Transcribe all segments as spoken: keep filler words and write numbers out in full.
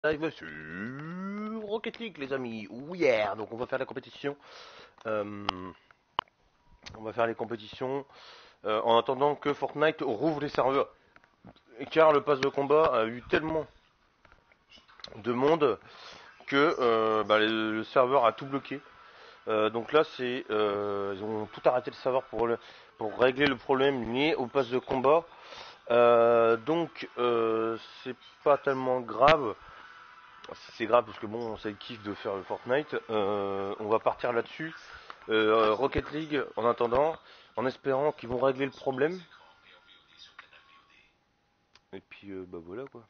Live sur Rocket League les amis, oh yeah. Donc on va faire la compétition, euh, on va faire les compétitions euh, en attendant que Fortnite rouvre les serveurs, car le pass de combat a eu tellement de monde que euh, bah, le, le serveur a tout bloqué. Euh, donc là c'est, euh, ils ont tout arrêté le serveur pour, le, pour régler le problème lié au pass de combat. Euh, donc euh, c'est pas tellement grave. C'est grave parce que bon, c'est le kiff de faire le Fortnite. Euh, on va partir là-dessus. Euh, Rocket League en attendant, en espérant qu'ils vont régler le problème. Et puis euh, bah voilà quoi.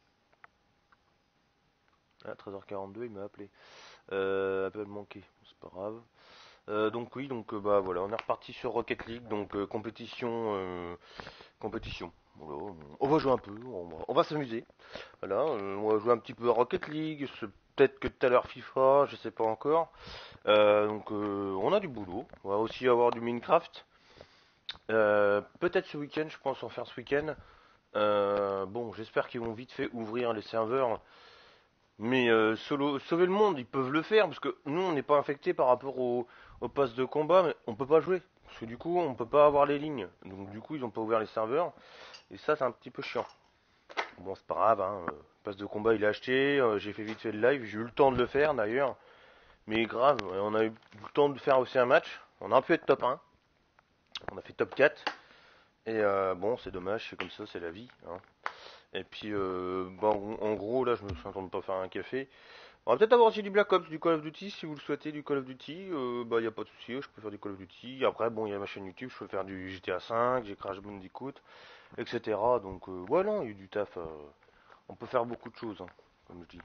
Ah, treize heures quarante-deux, il m'a appelé. Euh, appel manqué, c'est pas grave. Euh, donc oui, donc euh, bah voilà, on est reparti sur Rocket League, donc euh, compétition, euh, compétition. Voilà, on va jouer un peu, on va, on va s'amuser. Voilà, euh, on va jouer un petit peu à Rocket League, peut-être que tout à l'heure FIFA, je sais pas encore. Euh, donc euh, on a du boulot. On va aussi avoir du Minecraft. Euh, peut-être ce week-end, je pense en faire ce week-end. Euh, bon, j'espère qu'ils vont vite fait ouvrir les serveurs. Mais euh, solo, sauver le monde, ils peuvent le faire parce que nous, on n'est pas infecté par rapport au, au pass de combat, mais on peut pas jouer parce que du coup, on peut pas avoir les lignes. Donc du coup, ils ont pas ouvert les serveurs et ça, c'est un petit peu chiant. Bon, c'est pas grave. Hein. Le pass de combat, il est acheté. Euh, j'ai fait vite fait le live. J'ai eu le temps de le faire d'ailleurs. Mais grave, on a eu le temps de faire aussi un match. On a pu être top un. On a fait top quatre. Et euh, bon, c'est dommage, c'est comme ça, c'est la vie. Hein. Et puis, euh, bon, en gros, là, je me suis en train de pas faire un café. On va peut-être avoir aussi du Black Ops, du Call of Duty, si vous le souhaitez, du Call of Duty. Euh, bah, y a pas de souci, je peux faire du Call of Duty. Après, bon, il y a ma chaîne YouTube, je peux faire du G T A cinq, j'ai Crash Bandicoot, et cetera. Donc, euh, ouais, non, il y a du taf. Euh, on peut faire beaucoup de choses, hein, comme je dis.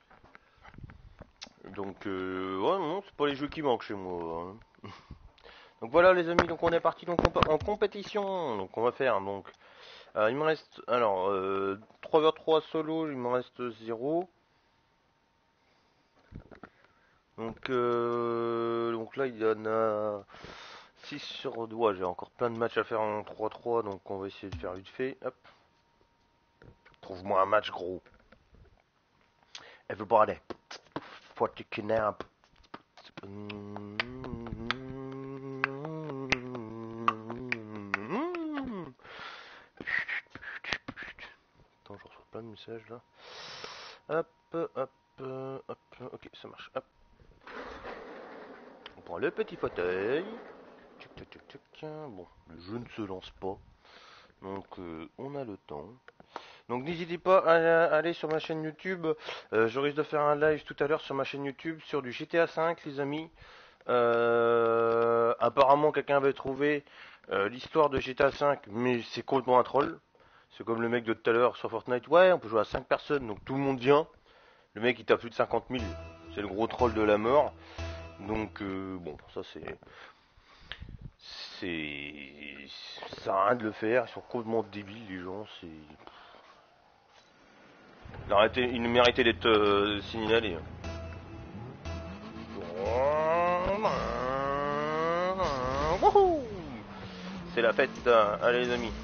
Donc, euh, ouais, non, c'est pas les jeux qui manquent chez moi. Hein. Donc voilà les amis, donc on est parti donc en compétition. Donc on va faire donc euh, il me reste alors euh, trois vers trois solo, il me reste zéro. Donc euh, donc là il y en a six sur doigt, j'ai encore plein de matchs à faire en trois trois, donc on va essayer de faire vite fait. Hop. Trouve-moi un match gros. Everybody. What you can up. Attends, je reçois plein de messages là. Hop, hop, hop, ok, ça marche. Hop. On prend le petit fauteuil. Tchuc, tchuc, tchuc, tchuc. Bon, le jeu ne se lance pas. Donc, euh, on a le temps. Donc, n'hésitez pas à aller sur ma chaîne YouTube. Euh, je risque de faire un live tout à l'heure sur ma chaîne YouTube sur du G T A cinq, les amis. Euh, apparemment, quelqu'un avait trouvé euh, l'histoire de G T A cinq, mais c'est complètement un troll. C'est comme le mec de tout à l'heure sur Fortnite. Ouais, on peut jouer à cinq personnes, donc tout le monde vient. Le mec, il tape plus de cinquante mille. C'est le gros troll de la mort. Donc, euh, bon, ça c'est. C'est. Ça sert à rien de le faire. Ils sont complètement débiles, les gens. C'est. Il, arrêté... il méritait d'être euh, signalé. C'est la fête. Allez, les amis.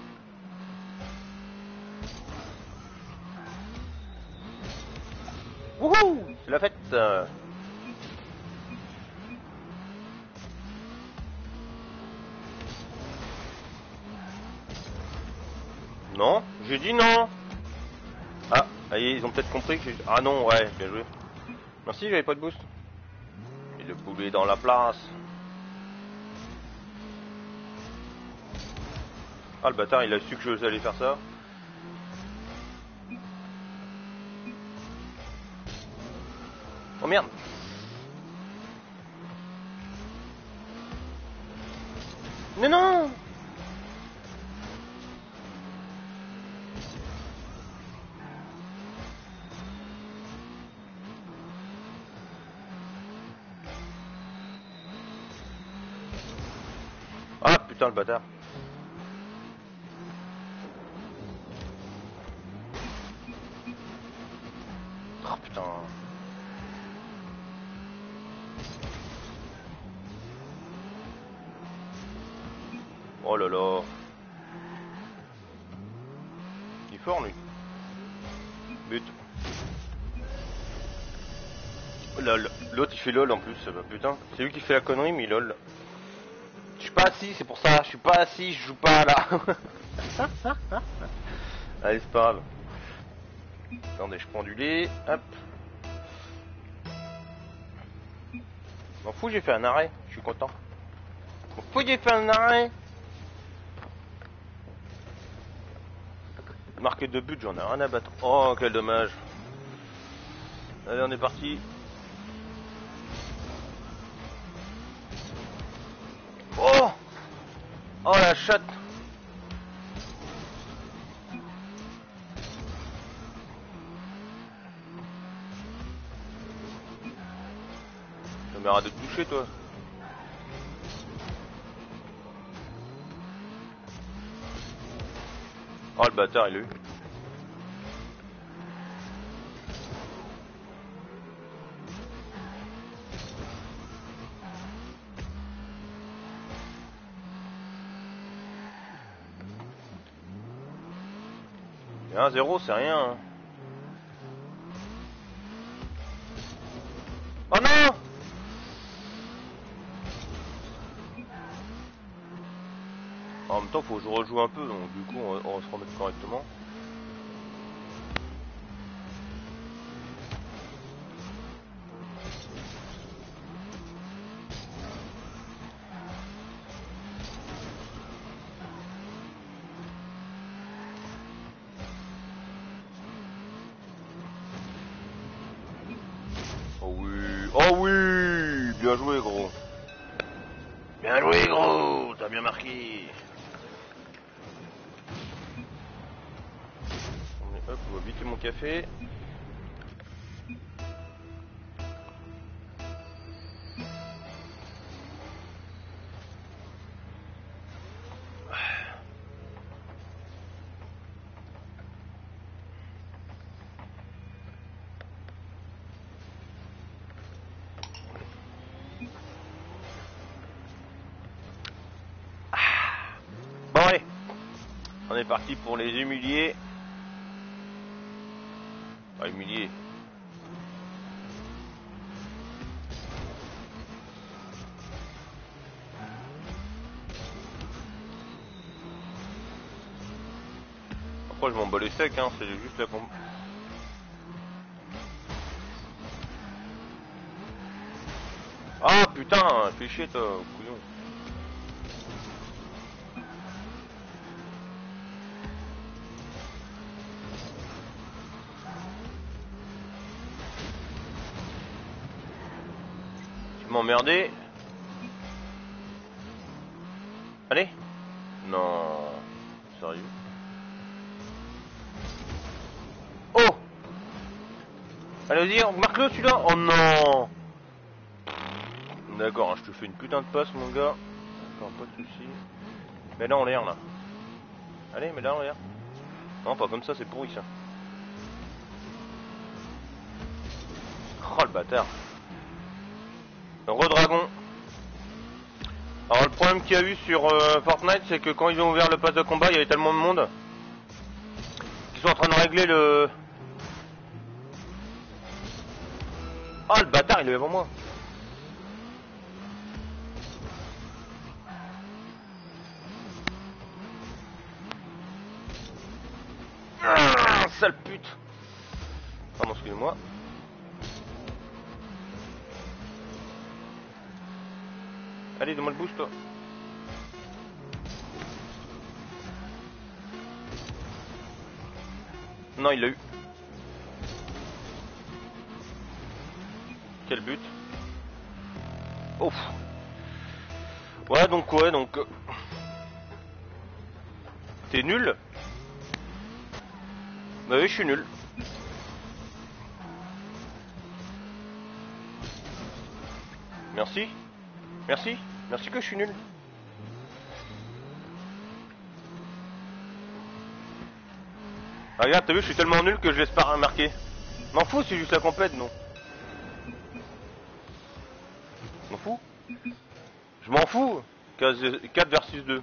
Wouhou! C'est la fête. Non, j'ai dit non. Ah, allez, ils ont peut-être compris que j'ai... Ah non, ouais, bien joué. Merci, j'avais pas de boost. Et le poulet dans la place. Ah, le bâtard, il a su que j'allais faire ça. Oh merde. Mais non. Ah putain, le bâtard. Oh putain. Oh là là. Il est fort lui. But. Lol. L'autre il fait lol en plus, bah putain. C'est lui qui fait la connerie mais il lol. Je suis pas assis, c'est pour ça. Je suis pas assis, je joue pas là. Allez, c'est pas grave. Attendez, je prends du lait. Hop. M'en fous, j'ai fait un arrêt. Je suis content. M'en fous, j'ai fait un arrêt. Marqué de but, j'en ai rien à battre. Oh, quel dommage. Allez, on est parti. Oh! Oh la chatte! Mais arrête de te toucher toi. Oh le bâtard il a eu. Et un zéro c'est rien hein. Oh non! En même temps faut que je rejoue un peu donc du coup on va, on va se remettre correctement. Oh oui, oh oui, bien joué gros. Bien joué gros, t'as bien marqué. Hop, on va éviter mon café. Bon allez, on est parti pour les humilier. Pas humilier. Après je m'en bats les steaks hein, c'est juste la pompe. Ah putain, fais chier toi, couillon. Tu m'emmerdais. Allez. Non. Sérieux. Oh. Allez vas-y, on marque-le celui-là. Oh non. D'accord, hein, je te fais une putain de passe mon gars. D'accord, pas de soucis. Mais là en l'air là. Allez, mais là en l'air. Non, pas comme ça, c'est pourri ça. Oh le bâtard. Redragon. Alors le problème qu'il y a eu sur euh, Fortnite, c'est que quand ils ont ouvert le pass de combat, il y avait tellement de monde qu'ils sont en train de régler le... Ah le bâtard, il est devant moi. Ah, sale pute. Pardon, excusez-moi. Allez, donne-moi le boost toi. Non, il l'a eu. Quel but. Ouf. Ouais, donc ouais, donc... Euh... T'es nul. Bah oui, je suis nul. Merci. Merci. Merci que je suis nul. Ah, regarde, t'as vu, je suis tellement nul que je laisse pas marquer. M'en fous, c'est juste la compète, non. M'en fous. Je m'en fous. quatre versus deux.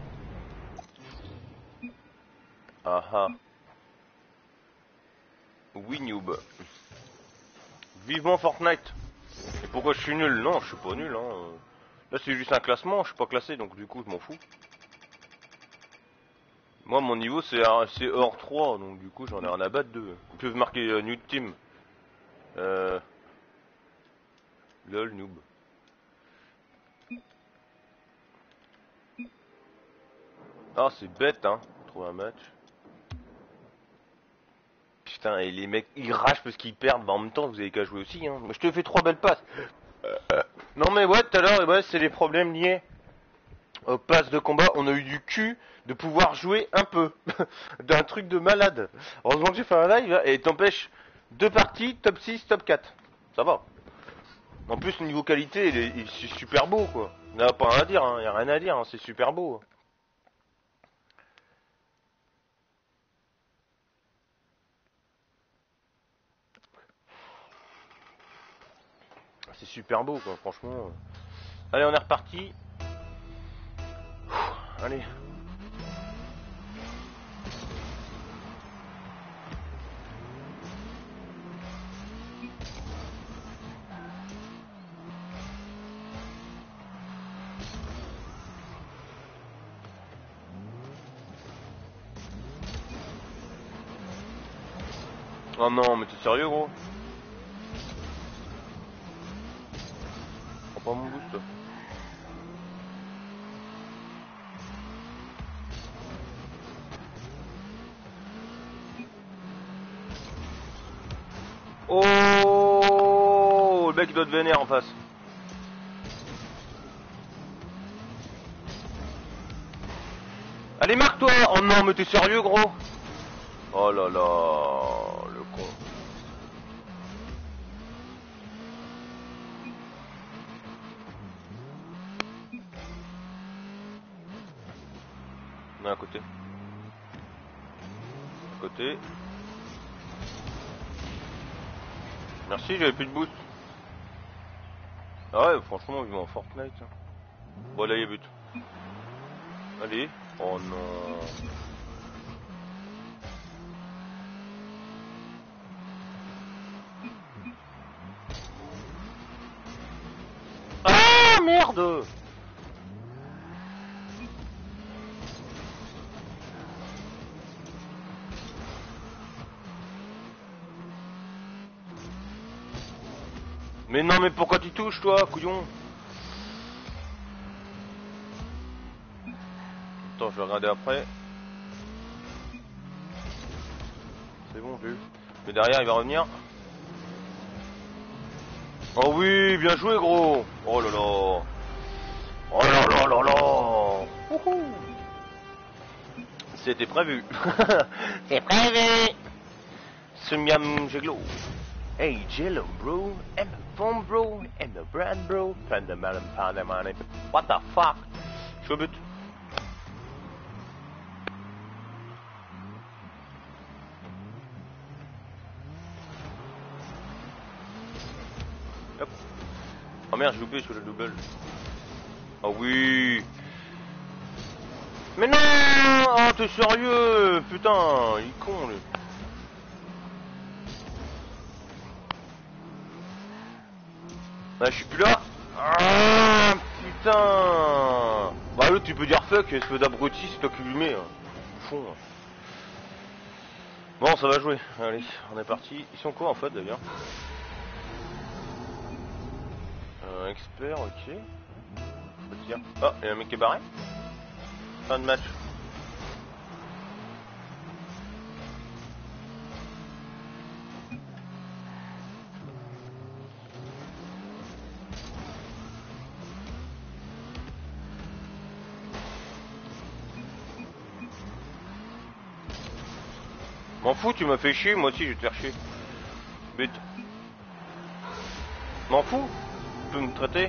Ah ah. Oui, noob. Vivement Fortnite. Et pourquoi je suis nul? Non, je suis pas nul. Hein. Là, c'est juste un classement, je suis pas classé, donc du coup, je m'en fous. Moi, mon niveau, c'est hors trois, donc du coup, j'en ai rien à battre d'eux. Ils peuvent marquer euh, New Team. Euh... Lol, noob. Ah, c'est bête, hein. Trouver un match. Putain, et les mecs, ils ragent parce qu'ils perdent. Bah, en même temps, vous avez qu'à jouer aussi, hein. Je te fais trois belles passes. Euh, non, mais ouais, tout à l'heure, ouais, c'est les problèmes liés au pass de combat. On a eu du cul de pouvoir jouer un peu. D'un truc de malade. Heureusement que j'ai fait un live, hein, et t'empêches deux parties, top six, top quatre. Ça va. En plus, le niveau qualité, il est, il, c'est super beau, quoi. Il n'y a pas rien à dire, hein. Il n'y a rien à dire, hein. C'est super beau. C'est super beau, quoi, franchement. Allez, on est reparti. Allez. Oh non, mais t'es sérieux, gros? Prends pas mon boost. Oh, le mec il doit te vénère en face. Allez, marque-toi. Oh non, mais t'es sérieux, gros? Oh là là, le con. On est à côté. À côté. Merci, j'avais plus de boost. Ah ouais, franchement, vivement en Fortnite. Bon, là, il y a but. Allez. Oh non. Ah, merde! Mais non, mais pourquoi tu touches, toi, couillon? Attends, je vais regarder après. C'est bon, j'ai eu. Mais derrière, il va revenir. Oh oui, bien joué, gros. Oh là là. Oh là là là là. Wouhou. C'était prévu. C'est prévu. Sumiam Jeglo. Hey, Jello, bro. I'm a phone, bro. I'm a brand, bro. Pandaman, Pandaman. What the fuck? Je suis au but. Hop. Oh merde, j'ai loupé sur le double. Oh oui. Mais non. Oh, t'es sérieux? Putain, il est con, lui. Ah, je suis plus là. Ah, putain. Bah l'autre tu peux dire fuck, espèce d'abruti, c'est toi qui lui mets. Hein. Fond. Hein. Bon, ça va jouer. Allez, on est parti. Ils sont quoi en fait d'ailleurs? euh, Expert, ok. Tiens. Oh, il y a un mec qui est barré. Fin de match. M'en fous, tu m'as fait chier, moi aussi je vais te faire chier. But. M'en fous, tu peux me traiter.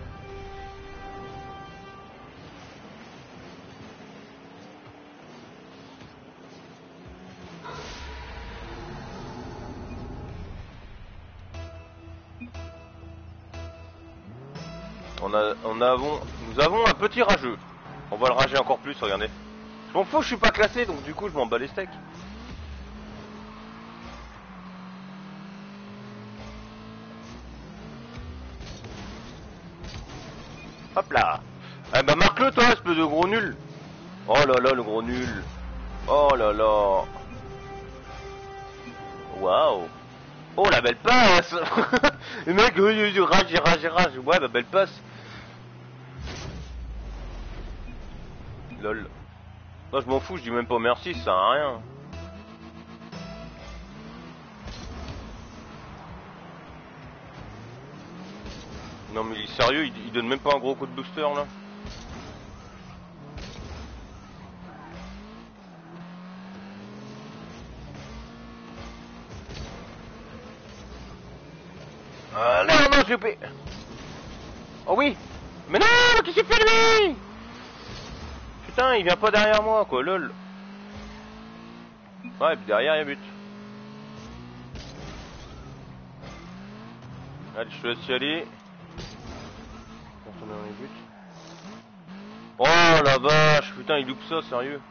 On a, on avons, nous avons un petit rageux. On va le rager encore plus, regardez. Je m'en fous, je suis pas classé, donc du coup je m'en bats les steaks. Hop là. Eh bah marque-le toi, espèce de gros nul. Oh là là, le gros nul. Oh là là. Waouh. Oh la belle passe. Le mec, il rage, il rage, il rage. Ouais, bah belle passe. Lol. Non, je m'en fous, je dis même pas merci, ça sert à rien. Non mais il est sérieux, il, il donne même pas un gros coup de booster là. Ah non, non, j'ai loupé. Oh oui. Mais non, qu'est-ce qu'il fait lui? Putain, il vient pas derrière moi quoi, lol. Ouais, et puis derrière il y a but. Allez, je te laisse y aller. Retourner dans les buts. Oh la vache, putain, il loupe ça, sérieux.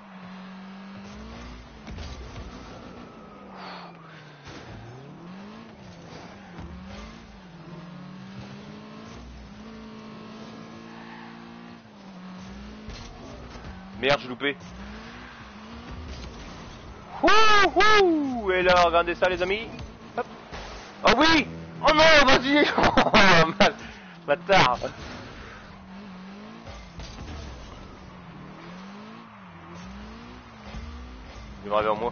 Merde, j'ai loupé. Ouh, ouh. Et là, regardez ça les amis. Hop. Oh oui. Oh non, vas-y. Oh, mal. Bâtard. Il va vers moi.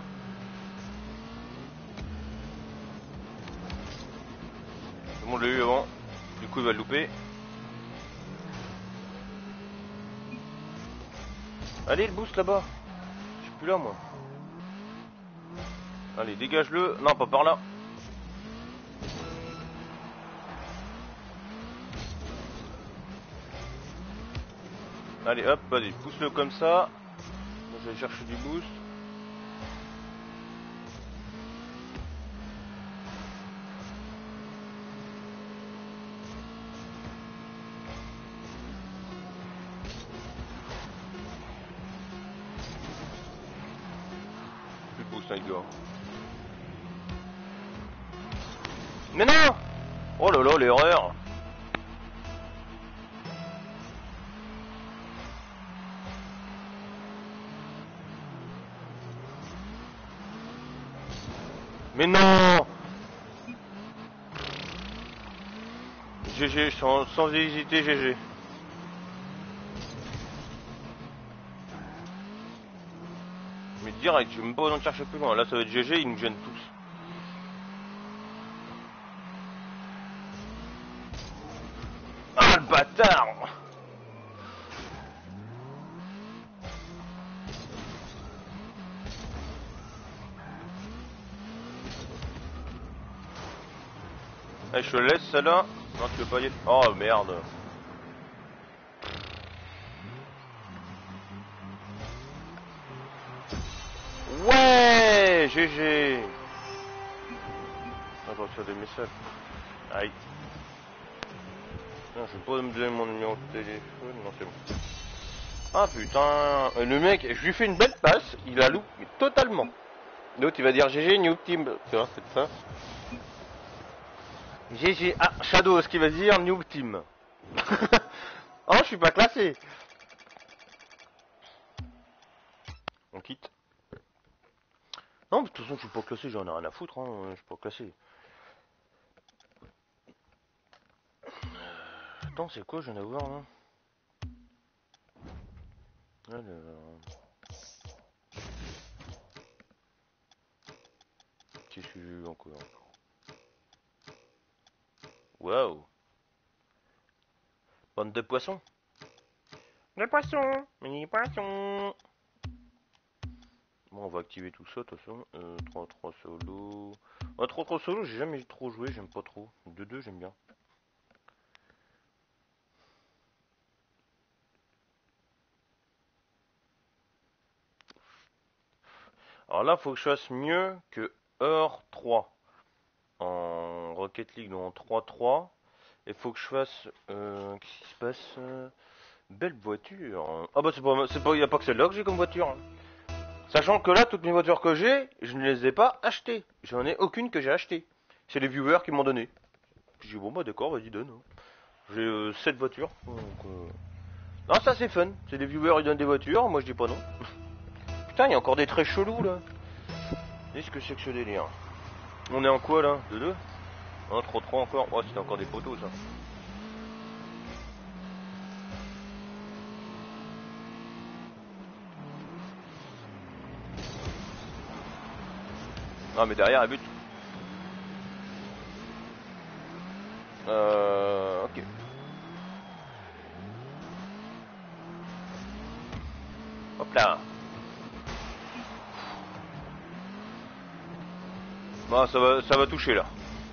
Tout le monde l'a eu avant. Du coup il va le louper. Allez, le boost là-bas. Je suis plus là moi. Allez, dégage-le. Non, pas par là. Allez, hop, vas-y, pousse-le comme ça. Moi, je vais chercher du boost. Plus de boost, hein, il dort. Mais non! Oh là là, l'erreur! Mais non! G G, sans, sans hésiter, G G. Mais direct, je vais même pas besoin de chercher plus loin. Là, ça va être G G, ils nous gênent tous. Ah, le bâtard! Allez, je te laisse celle-là. Non, tu veux pas y aller? Oh merde. Ouais, G G. On va faire des messages. Aïe. Non, je vais pas me donner mon numéro de téléphone. Non, c'est bon. Ah putain. Le mec, je lui fais une belle passe. Il a loupé totalement. L'autre, il va dire G G, New Team. Tu vois, c'est ça. G G. Ah, Shadow, ce qu'il va dire New Team. Oh, je suis pas classé. On quitte. Non, mais de toute façon, je suis pas classé, j'en ai rien à foutre, hein. Je suis pas classé. Attends, c'est quoi, je viens d'avoir là? Alors... Qu'est-ce que j'ai eu encore? Waouh! Bande de poissons? De poissons! Mini poissons! Bon, on va activer tout ça, de toute façon. Euh, trois trois solo. Ah, trois trois solo, j'ai jamais trop joué, j'aime pas trop. deux deux, j'aime bien. Alors là, faut que je fasse mieux que Heure trois en Rocket League, donc en trois trois. Et faut que je fasse. Euh, Qu'est-ce qui se passe? euh, Belle voiture. Ah bah c'est pas, c'est pas, y a pas que celle-là que j'ai comme voiture. Hein. Sachant que là, toutes mes voitures que j'ai, je ne les ai pas achetées. J'en ai aucune que j'ai achetée. C'est les viewers qui m'ont donné. J'ai dit bon bah d'accord, vas-y donne. Hein. J'ai euh, sept voitures. Donc, euh... Non, ça c'est fun. C'est des viewers, ils donnent des voitures. Moi je dis pas non. Putain, il y a encore des traits chelous là. Qu'est-ce que c'est que ce délire? On est en quoi là? deux deux? un trois trois encore. Oh, c'était encore des poteaux ça. Non mais derrière elle bute. Euh... Ok. Hop là. Bon, ça va, ça va toucher là.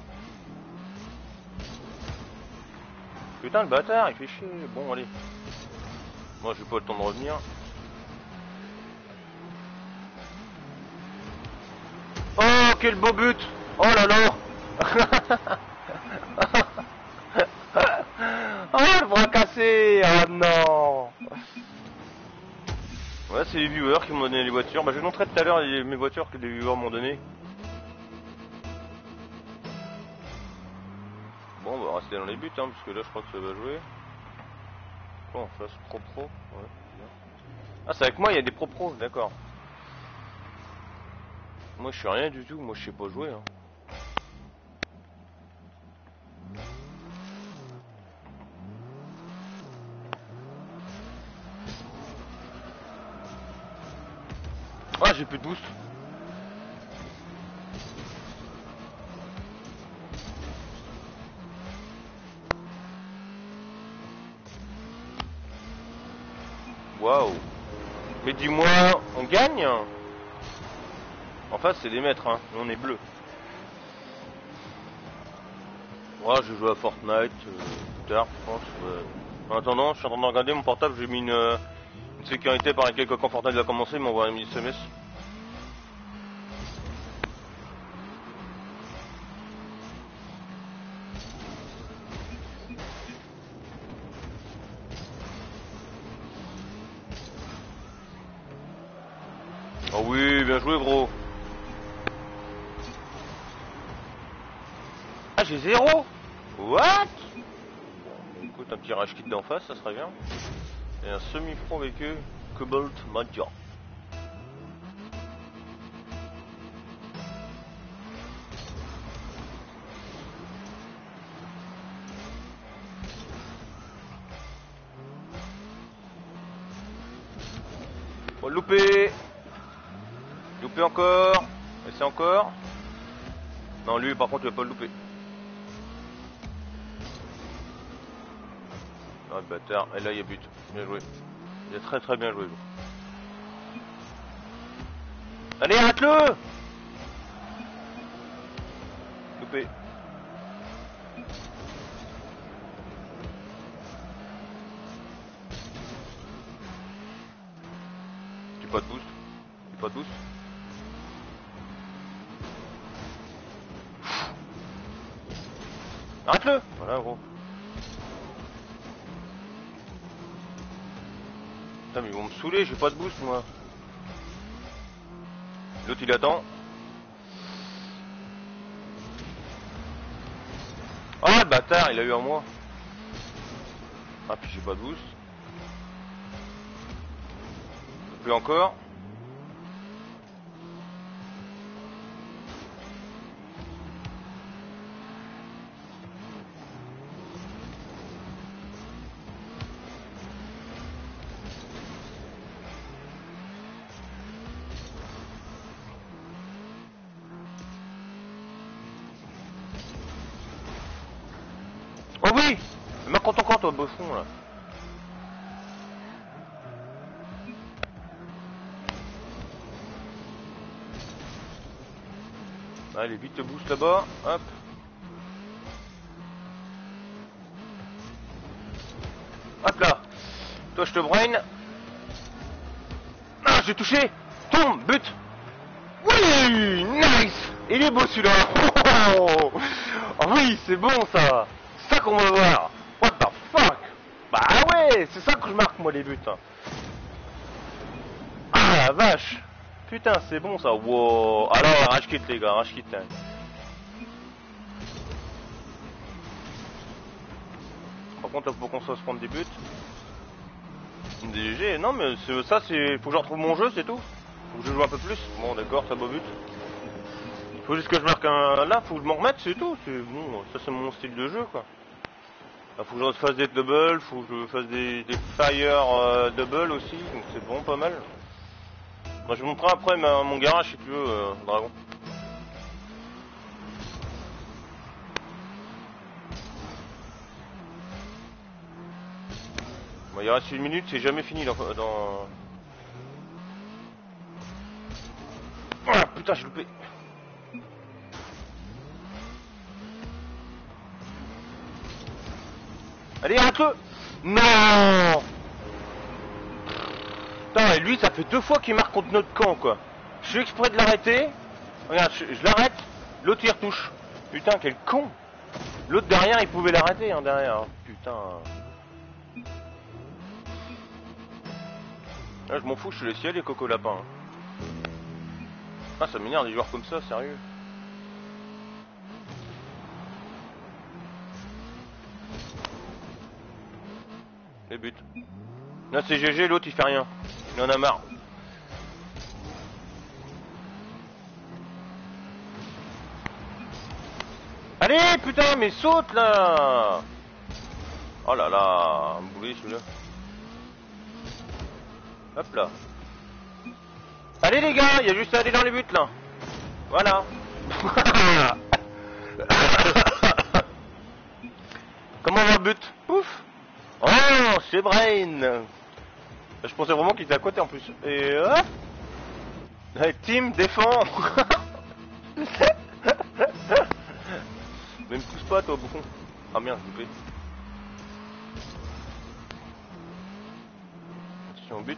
Putain le bâtard, il fait chier. Bon allez. Moi j'ai pas le temps de revenir. Oh quel beau but. Oh là là. Oh le bras cassé. Oh non. Ouais c'est les viewers qui m'ont donné les voitures. Bah je vais montrer tout à l'heure mes voitures que les viewers m'ont donné. Bon on va rester dans les buts hein, parce que là je crois que ça va jouer. Bon face pro pro. Ouais, bien. Ah c'est avec moi il y a des pro pro, d'accord. Moi je suis rien du tout, moi je sais pas jouer hein. Ah j'ai plus de boost. Waouh. Mais dis-moi, on gagne? En face c'est des maîtres hein, nous on est bleu. Ouais je joue à Fortnite euh, plus tard je pense. Ouais. En attendant je suis en train de regarder mon portable, j'ai mis une, euh, une sécurité par laquelle quand Fortnite va commencer il m'envoie un S M S. Oh oui bien joué gros. Ah j'ai zéro. What? Bon écoute un petit rage kit d'en face ça serait bien. Et un semi-pro avec eux, Cobalt Madia. Oh loupé. Loupé encore. Et c'est encore. Non lui par contre il va pas le louper. Ah le bâtard, et là il y a but. Bien joué. Il a très très bien joué. Allez arrête-le. Loupé. J'ai pas de boost. J'ai pas de boost. Arrête-le. Voilà gros. Putain mais ils vont me saouler, j'ai pas de boost moi. L'autre il attend. Ah le bâtard il a eu un moi. Ah puis j'ai pas de boost. Plus encore. Oh oui. Mais quand on compte au beau fond là. Allez vite le boost là-bas. Hop. Hop là. Toi je te brain. Ah j'ai touché. Tombe. But. Oui. Nice. Il est beau celui-là. Oh, oh oui c'est bon ça. C'est ça qu'on va voir. What the fuck. Bah ouais c'est ça que je marque moi les buts hein. Ah la vache. Putain c'est bon ça. Wow. Alors rage kit les gars. Rage kit hein. Oh contre, là, faut qu'on se fasse prendre des buts. Des G G, non, mais ça, c'est. Faut que je retrouve mon jeu, c'est tout. Faut que je joue un peu plus. Bon, d'accord, ça beau but. Faut juste que je marque un. Là, faut que je m'en remette, c'est tout. C'est bon, ça, c'est mon style de jeu, quoi. Là, faut que je fasse des doubles, faut que je fasse des, des fire euh, double aussi, donc c'est bon, pas mal. Moi, je vous montrerai après ma, mon garage si tu veux, euh, Dragon. Bon, il reste une minute, c'est jamais fini dans. dans... Ah putain, j'ai loupé. Allez, arrête-le. Non. Putain, et lui, ça fait deux fois qu'il marque contre notre camp, quoi. Je suis exprès de l'arrêter. Regarde, je, je l'arrête, l'autre il retouche. Putain, quel con. L'autre derrière, il pouvait l'arrêter, hein, derrière. Putain. Là, je m'en fous, je suis les ciels et Coco Lapin. Ah, ça m'énerve des joueurs comme ça, sérieux. Les buts. Là, c'est G G, l'autre il fait rien. Il en a marre. Allez, putain, mais saute là. Oh là là, un boulet celui-là. Hop là. Allez les gars, il y a juste à aller dans les buts là. Voilà. Comment on va le but? Pouf. Oh, c'est Brain. Je pensais vraiment qu'il était à côté en plus. Et hop. Allez, team, défend. Mais me pousse pas toi, bouffon. Ah merde, j'ai loupé. Attention au but.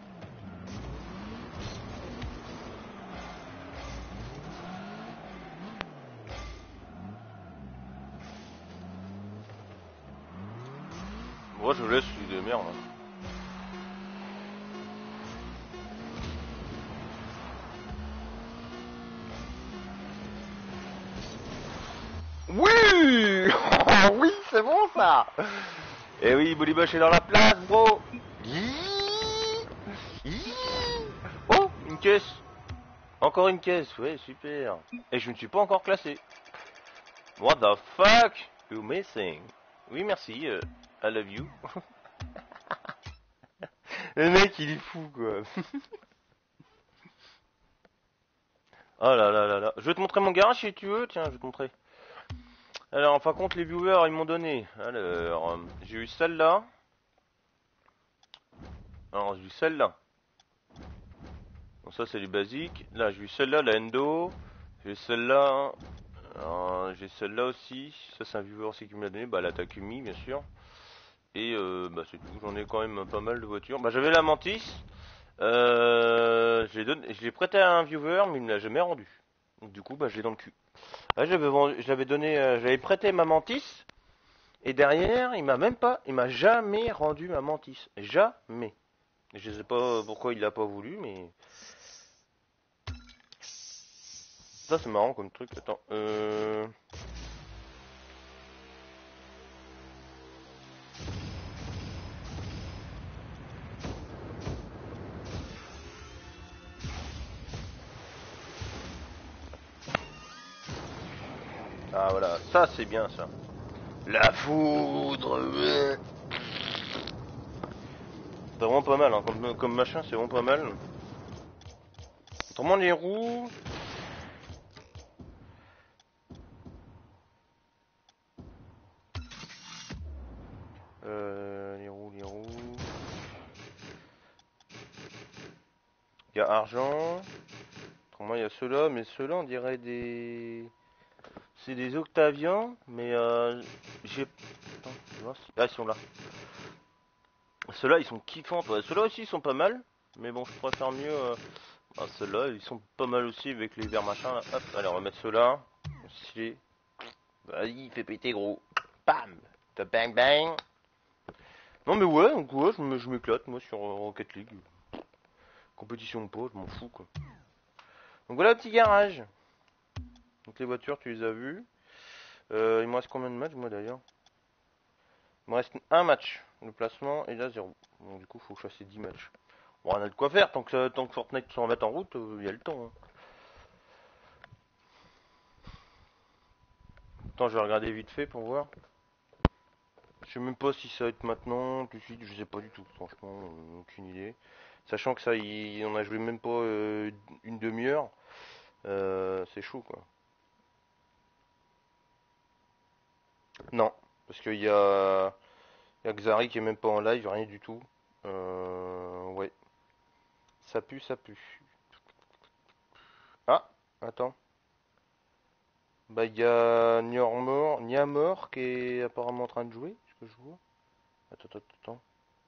Moi je laisse celui de merde. Oui. Oui, c'est bon ça. Et oui, Boliboche est dans la place, bro. Oh, une caisse. Encore une caisse, ouais, super. Et je ne suis pas encore classé. What the fuck you missing? Oui, merci, euh, I love you. Le mec, il est fou, quoi. Oh là là là là. Je vais te montrer mon garage si tu veux, tiens, je vais te montrer. Alors, enfin, contre les viewers, ils m'ont donné. Alors, euh, j'ai eu celle-là. Alors, j'ai eu celle-là. Bon, ça, c'est les basiques. Là, j'ai eu celle-là, la Endo. J'ai celle-là. J'ai celle-là aussi. Ça, c'est un viewer aussi qui me l'a donné. Bah, la Takumi, bien sûr. Et euh, bah, c'est tout. J'en ai quand même pas mal de voitures. Bah, j'avais la Mantis. Euh, je l'ai prêté à un viewer, mais il me l'a jamais rendu. Donc, du coup, bah, je l'ai dans le cul. Ah, j'avais vendu, j'avais donné, euh, j'avais prêté ma Mantis. Et derrière, il m'a même pas, il m'a jamais rendu ma Mantis. Jamais. Je sais pas pourquoi il l'a pas voulu, mais ça c'est marrant comme truc. Attends, euh... ah voilà, ça c'est bien ça. La foudre. C'est vraiment pas mal, hein. comme, comme machin, c'est vraiment pas mal. Autrement les roues. Euh, les roues, les roues. Il y a argent. Autrement il y a ceux-là, mais ceux-là on dirait des... C'est des Octaviens, mais euh, j'ai... Attends, ah, ils sont là. Ceux-là, ils sont kiffants. Ouais. Ceux-là aussi, ils sont pas mal. Mais bon, je préfère mieux... Euh... Ah, ceux-là, ils sont pas mal aussi avec les verts machin. Là. Hop, allez, on va mettre ceux-là. Stylé. Vas-y, fais péter, gros. Bam. Te bang bang. Non, mais ouais, donc ouais, je m'éclate, moi, sur euh, Rocket League. Compétition de pas, je m'en fous, quoi. Donc voilà, petit garage. Donc les voitures, tu les as vues. Euh, il me reste combien de matchs, moi, d'ailleurs? Il me reste un match. Le placement est là zéro. Donc du coup, faut que je fasse dix matchs. Bon, on a de quoi faire. Tant que, tant que Fortnite s'en met en route, il euh, y a le temps. Hein. Attends, je vais regarder vite fait pour voir. Je sais même pas si ça va être maintenant, tout de suite, je sais pas du tout, franchement, euh, aucune idée. Sachant que ça, il, on a joué même pas euh, une demi-heure, euh, c'est chaud quoi. Non, parce qu'il y a, y a Xari qui est même pas en live, rien du tout. Euh, ouais, ça pue, ça pue. Ah, attends. Bah il y a Niamor, Niamor qui est apparemment en train de jouer, ce que je vois. Attends, attends, attends.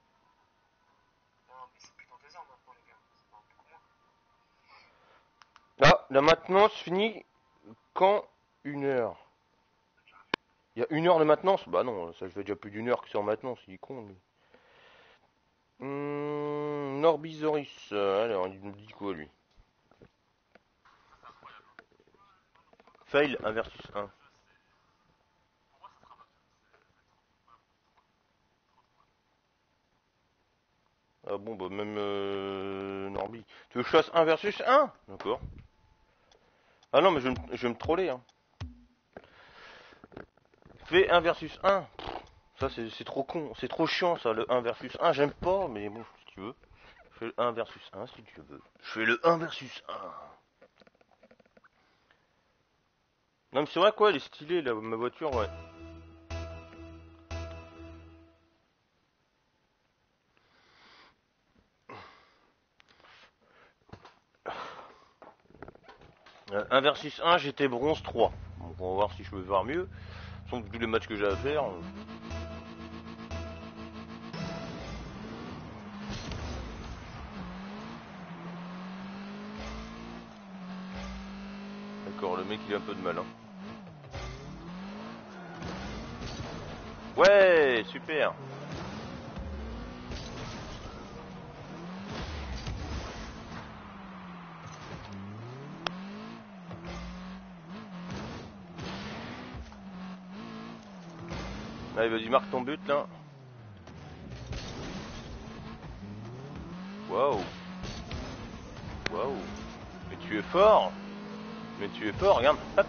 Ah, la maintenance finit quand une heure. Il y a une heure de maintenance? Bah non, ça fait déjà plus d'une heure que c'est en maintenance, il est con lui. Hum, Norbizoris, euh, alors il nous dit quoi lui? Fail un versus un. Ah bon bah même euh, Norbi. Tu veux que je fasse un versus un? D'accord. Ah non mais je, vais me- je vais me troller hein. Fais un versus un. Ça c'est c'est trop con, c'est trop chiant ça, le un versus un, j'aime pas, mais bon, si tu veux. Fais le un versus un si tu veux. Je fais le un versus un. Non mais c'est vrai quoi, elle est stylée là, ma voiture, ouais. Euh, un versus un, j'étais bronze trois. Donc on va voir si je peux faire mieux. Sans tous les matchs que j'ai à faire. euh. D'accord, le mec il a un peu de mal. Hein. Ouais, super. Allez, vas-y, marque ton but là. Waouh. Waouh. Mais tu es fort. Mais tu es fort, regarde. Hop.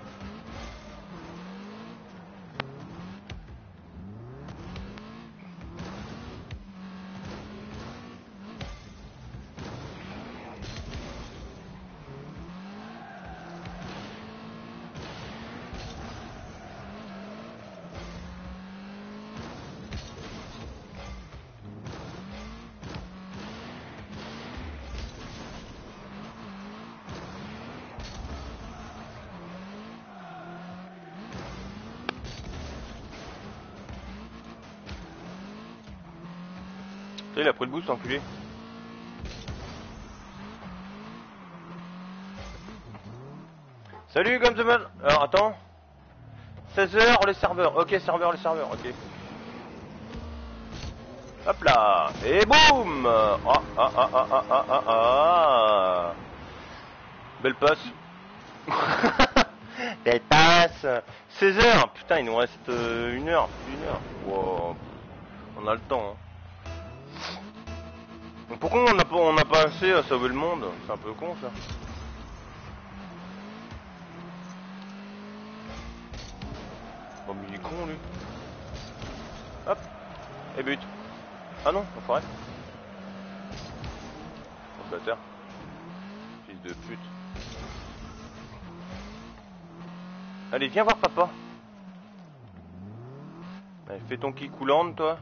Ça, il a pris le boost, enculé. Salut, comme the Alors, attends. seize heures, les serveurs. Ok, serveur, les serveurs, ok. Hop là. Et boum. Ah, ah, ah, ah, ah, ah, ah, ah. Belle passe. Belle passe. seize heures. Putain, il nous reste euh, une heure. Plus d'une heure. Wow. On a le temps. Hein. Pourquoi on n'a pas, on n'a pas assez à sauver le monde? C'est un peu con ça. Oh mais il est con lui. Hop. Et but. Ah non, enfoiré. Oh bâtard. Fils de pute. Allez, viens voir papa. Allez, fais ton kick coulante toi.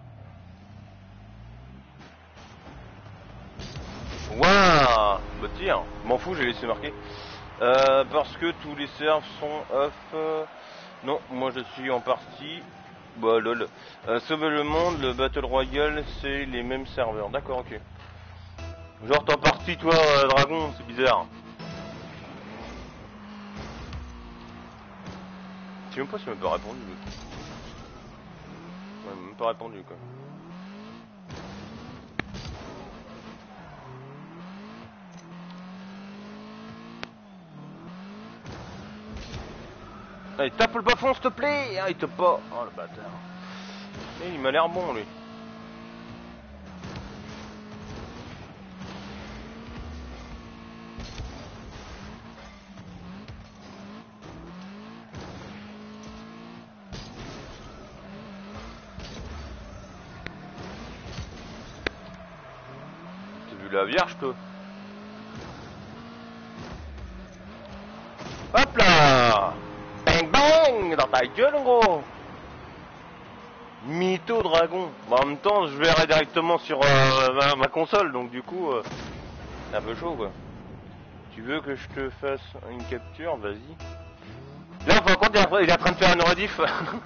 Waouh. Bah tiens, m'en fous, j'ai laissé marquer. Euh, parce que tous les servs sont off. Euh... Non, moi je suis en partie. Bah lol. Euh, sauver le monde, le Battle Royale, c'est les mêmes serveurs. D'accord, ok. Genre t'es en partie toi, euh, Dragon, c'est bizarre. Je sais même pas s'il m'a pas répondu. Ouais, il m'a même pas répondu quoi. Allez, tape le bas-fond s'il te plaît. Ah, il tape pas. Oh le bâtard. Et il m'a l'air bon lui. T'as vu la vierge toi? Hop là! Bang bang! Dans ta gueule gros! Mytho dragon. Bah, en même temps, je verrai directement sur euh, ma, ma console, donc du coup, euh, c'est un peu chaud quoi. Tu veux que je te fasse une capture? Vas-y. Là, par contre, il est en train de faire une rediff.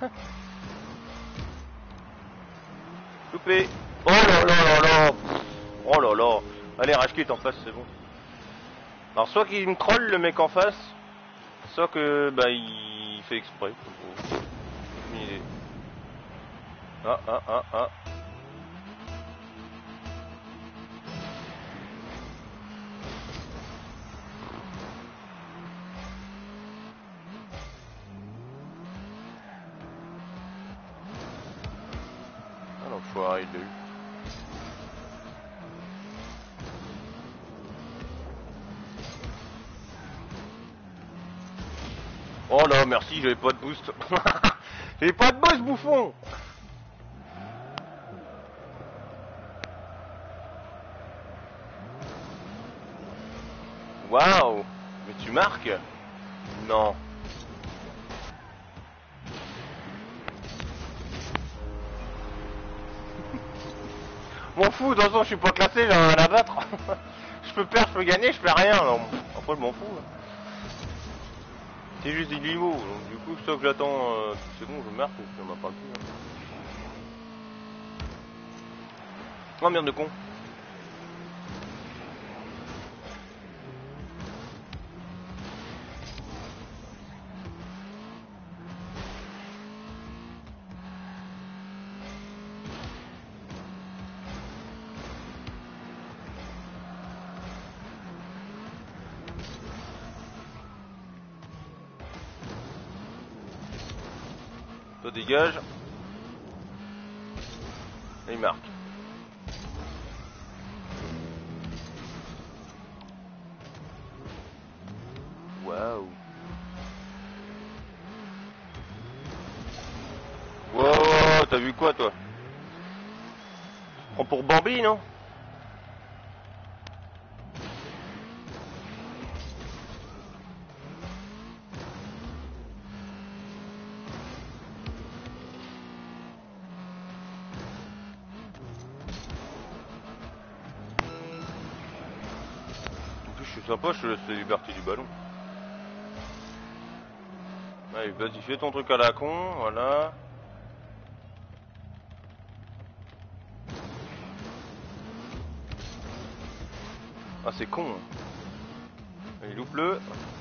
Loupé. Oh là là là là. Oh là là. Allez, rage quit en face, c'est bon. Alors, soit qu'il me troll le mec en face, soit que bah il fait exprès. Ah ah ah ah. Ah l'enfoiré, il l'a eu. Oh là, merci, j'avais pas de boost. J'avais pas de boost, bouffon. Waouh. Mais tu marques? Non. M'en fous, de toute façon, je suis pas classé, j'ai rien à battre. Je peux perdre, je peux gagner, je fais rien. Alors, après, je m'en fous. C'est juste des niveaux, donc du coup, sauf que j'attends euh, c'est bon, je marque, et puis on en parle plus. Hein. Oh merde de con. Toi dégage. Et il marque. Waouh. Wow, t'as vu quoi toi? Prends pour Bambi, non? En plus, je suis sympa, je te laisse la liberté du ballon. Allez, vas-y, fais ton truc à la con, voilà. Ah, c'est con. Allez, loupe-le.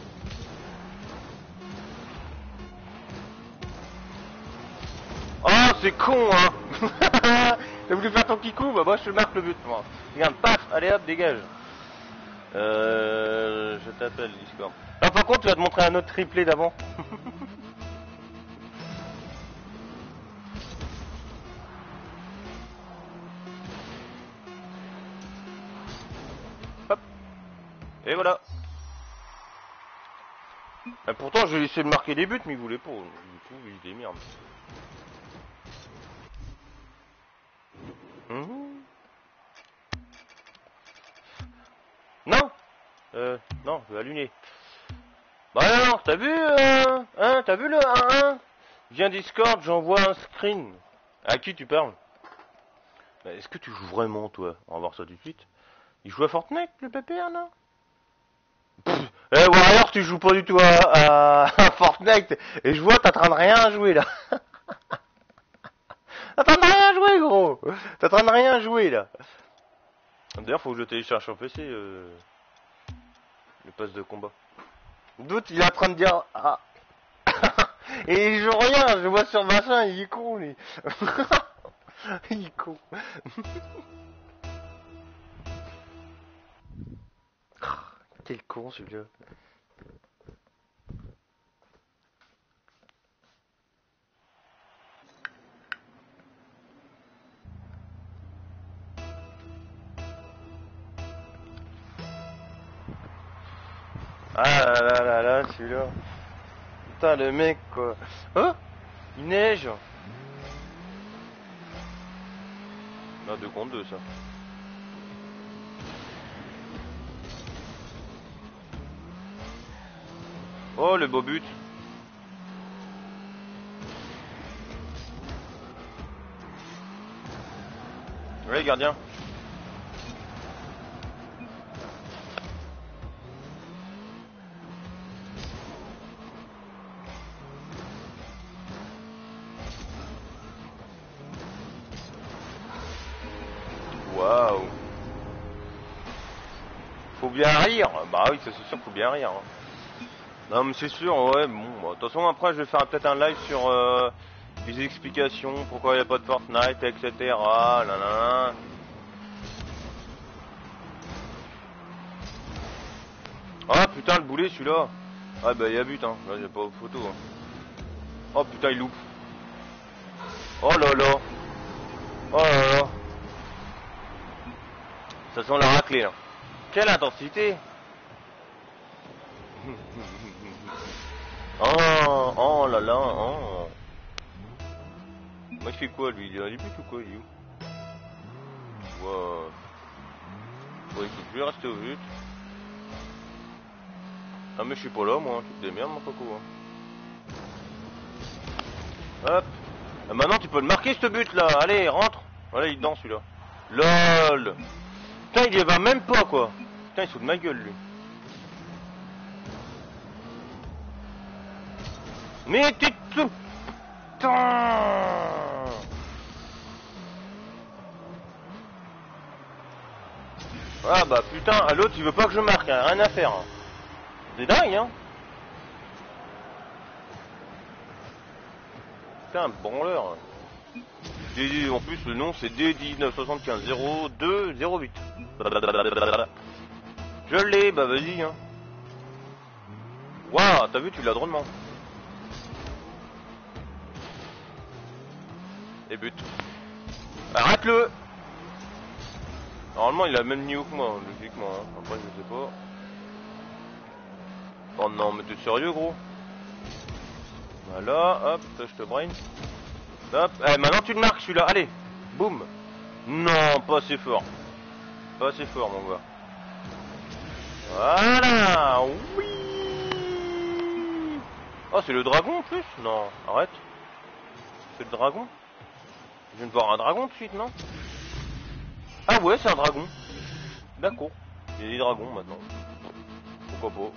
Oh, c'est con, hein. T'as voulu faire ton kikou? Bah, moi, je te marque le but, moi. Regarde, paf, allez hop, dégage. Euh, je t'appelle, Discord. Ah, par contre, tu vas te montrer un autre triplé d'avant. Hop. Et voilà. Et pourtant, j'ai essayé de marquer des buts, mais il voulait pas. Du coup, il démerde. Mmh. Non. Euh, non, je vais allumer. Bah alors, t'as vu, euh, hein, t'as vu le un un? Viens Discord, j'envoie un screen. À qui tu parles? Bah, est-ce que tu joues vraiment, toi? On va voir ça tout de suite. Il joue à Fortnite, le pépère, là? Pff, eh, Warrior, tu joues pas du tout à, à, à Fortnite. Et je vois, t'es en train de rien jouer, là. T'es en train de rien jouer, gros. T'es en train de rien jouer, là. D'ailleurs, faut que je télécharge sur P C, euh, le pass de combat. Doute, il est en train de dire, ah. Et il joue rien, je vois sur machin, il est con, lui. Il est con. Quel con, celui-là. Ah là là là là, celui-là. Putain, le mec, quoi. Oh, il neige. Non, deux contre deux, ça. Oh, le beau but. Ouais, gardien. Waouh. Faut bien rire. Bah oui, ça c'est sûr, faut bien rire. Hein. Non mais c'est sûr, ouais, bon, bah, de toute façon après je vais faire peut-être un live sur euh, des explications, pourquoi il n'y a pas de Fortnite, et cetera. Là, là, là. Ah putain le boulet celui-là. Ah bah il y a but hein, là j'ai pas de photo. Hein. Oh putain il loupe. Oh là là. Oh là là. Ça sent la raclée là. Quelle intensité. Oh, oh là là, oh. Moi il fait quoi lui? Il a des buts ou quoi? Il est où? Wow. Bon écoute, je vais rester au but. Ah mais je suis pas là moi, tu te démerdes mon coco. Hein. Hop. Et maintenant tu peux le marquer ce but là, allez rentre. Voilà il est dedans celui-là. LOL. Putain il y va même pas quoi. Putain il se fout de ma gueule lui. Mais t'es tout. Putain. Ah bah putain, à l'autre il veut pas que je marque, hein, rien à faire. Hein. C'est dingue hein. Putain, branleur. D, en plus le nom c'est D dix-neuf soixante-quinze zéro deux zéro huit. Je l'ai, bah vas-y hein. Waouh, t'as vu, tu l'as drôlement. Et but. Arrête-le. Normalement il a le même niveau que moi, logiquement. Hein. Après je sais pas. Oh non mais t'es sérieux gros? Voilà, hop, je te brain. Hop, eh, maintenant tu le marques celui-là, allez, boum. Non, pas assez fort. Pas assez fort mon gars. Voilà, oui. Oh c'est le dragon en plus? Non, arrête. C'est le dragon? Je viens de voir un dragon tout de suite, non? Ah ouais, c'est un dragon. D'accord. Il y a des dragons maintenant. Pourquoi pas?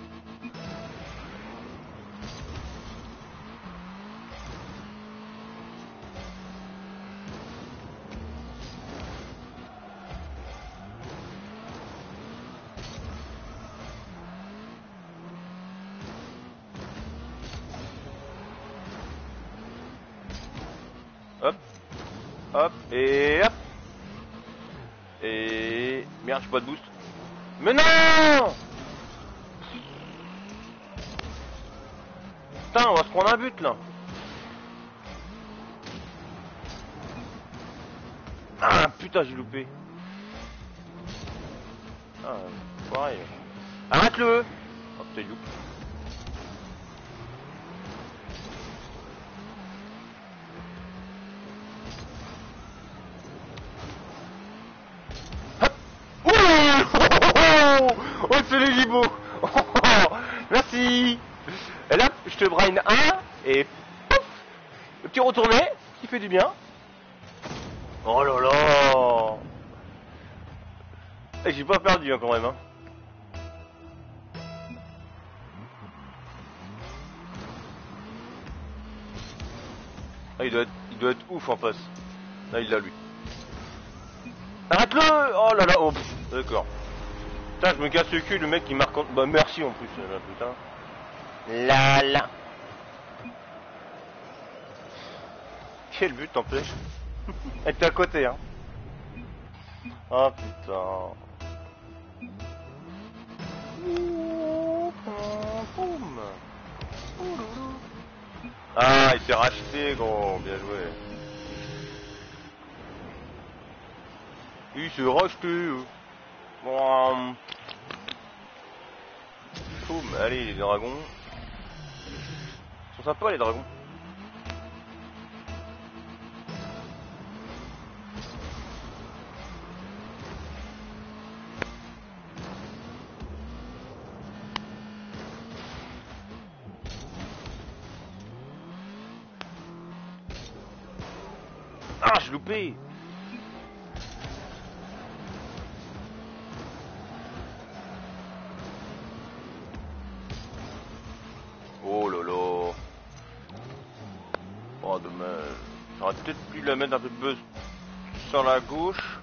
Hop, hop, et hop. Et... Merde, j'ai pas de boost. Mais non! Putain, on va se prendre un but, là. Ah, putain, j'ai loupé. Ah, pareil. Arrête-le! Oh, putain, il loupe. Oh, c'est le gibo. Oh, merci. Et là, je te brain un et pouf, le petit retourné qui fait du bien. Oh là là. Et j'ai pas perdu hein, quand même. Hein. Ah, il doit être, il doit être ouf en face. Là, il l'a lui. Arrête-le. Oh là là. Oh, d'accord. Putain, je me casse le cul, le mec qui marque en... Bah merci en plus, là, putain. Là là. Quel but t'empêche. Elle était à côté, hein. Oh putain. Ah, il s'est racheté, gros. Bien joué. Il s'est racheté. Bon. paume. Allez, les dragons. Ils sont sympas, les dragons. Ah, j'ai loupé. Oh là là. Oh dommage. J'aurais peut-être pu la mettre un peu de buzz sur la gauche.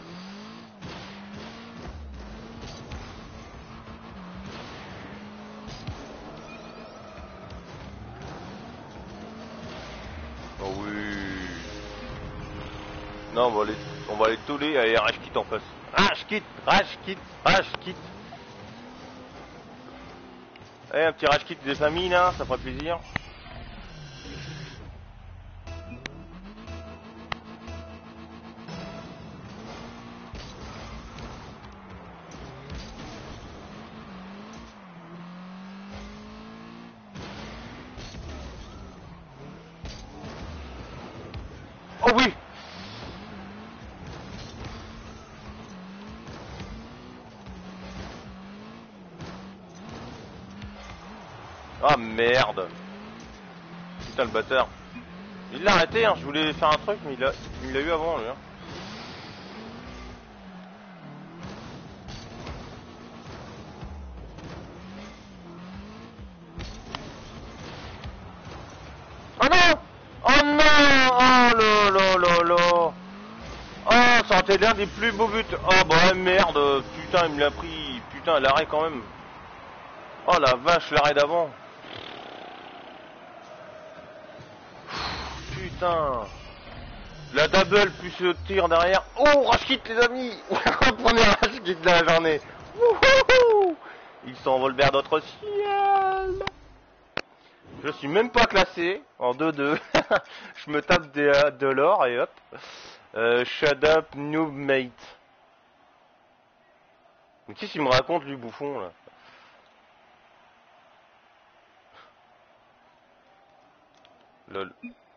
Oh oui. Non, on va aller, on va aller toller. Allez, rage kit en face. Rage kit, rage kit, rage kit. Allez, un petit rage kit des familles là, ça fera plaisir. Oh oui. Ah merde. Putain le bâtard. Il l'a arrêté, hein. Je voulais faire un truc mais il l'a il l'a eu avant lui. Hein. Oh non. Oh non. Oh là là là là. Oh, ça a été l'un des plus beaux buts. Oh bah merde. Putain il me l'a pris. Putain l'arrêt quand même. Oh la vache l'arrêt d'avant. Putain. La double plus le tir derrière. Oh, rage kit les amis. Premier rage kit de la journée. Wouhou. Il s'envole vers notre ciel. Je suis même pas classé en deux deux. Je me tape des, euh, de l'or et hop. Euh, shut up noob mate. Mais qu'est-ce qu'il me raconte lui bouffon là? Lol.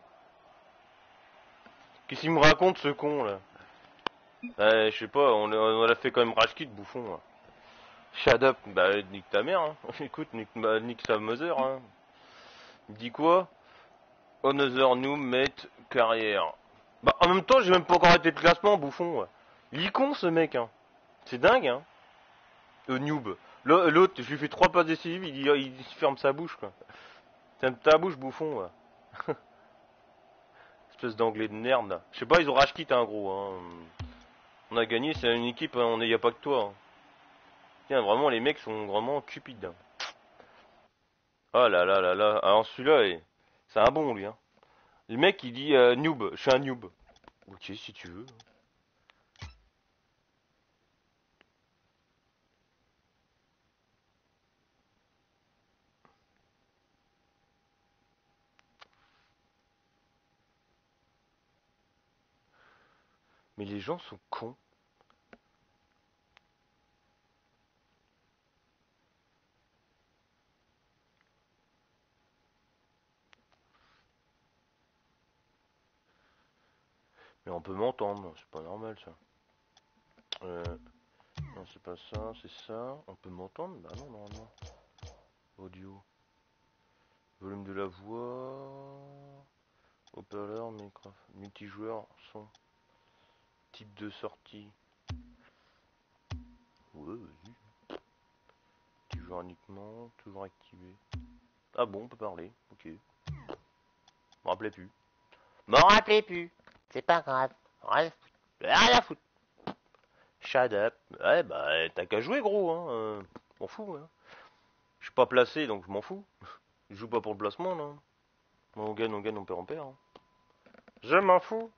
Qu'est-ce qu'il me raconte ce con là? Euh, je sais pas, on, on a fait quand même rage kit bouffon là. Shut up, bah nique ta mère hein. Écoute, nique, bah, nique sa mother hein. Il dit quoi? Another new mate carrière. Bah en même temps j'ai même pas encore arrêté de classement bouffon. Ouais. Il est con ce mec hein. C'est dingue hein. Le noob. L'autre, je lui fais trois passes décisives, il, il, il ferme sa bouche quoi. Ferme ta bouche bouffon ouais. Espèce d'anglais de merde. Je sais pas, ils ont rage quitté un gros hein. On a gagné, c'est une équipe, hein. On est, y a pas que toi. Hein. Tiens, vraiment les mecs sont vraiment cupides. Hein. Oh là là là là. Alors celui-là, c'est un bon lui hein. Le mec il dit euh, noob, je suis un noob. Ok si tu veux. Mais les gens sont cons. Mais on peut m'entendre, c'est pas normal ça. Euh, non c'est pas ça, c'est ça. On peut m'entendre? Bah non, non, non. Audio. Volume de la voix. Haut-parleur, micro. Multijoueur, son. Type de sortie. Ouais, vas-y. Multijoueur uniquement, toujours activé. Ah bon, on peut parler, ok. M'en rappelais plus. M'en rappelais plus. C'est pas grave. Rien à foutre. Rien à foutre. Shut up. Ouais, bah, t'as qu'à jouer, gros, hein. Euh, m'en fous, hein. Je suis pas placé, donc je m'en fous. Je joue pas pour le placement, là. On gagne, on gagne, on perd, on perd. Hein. Je m'en fous.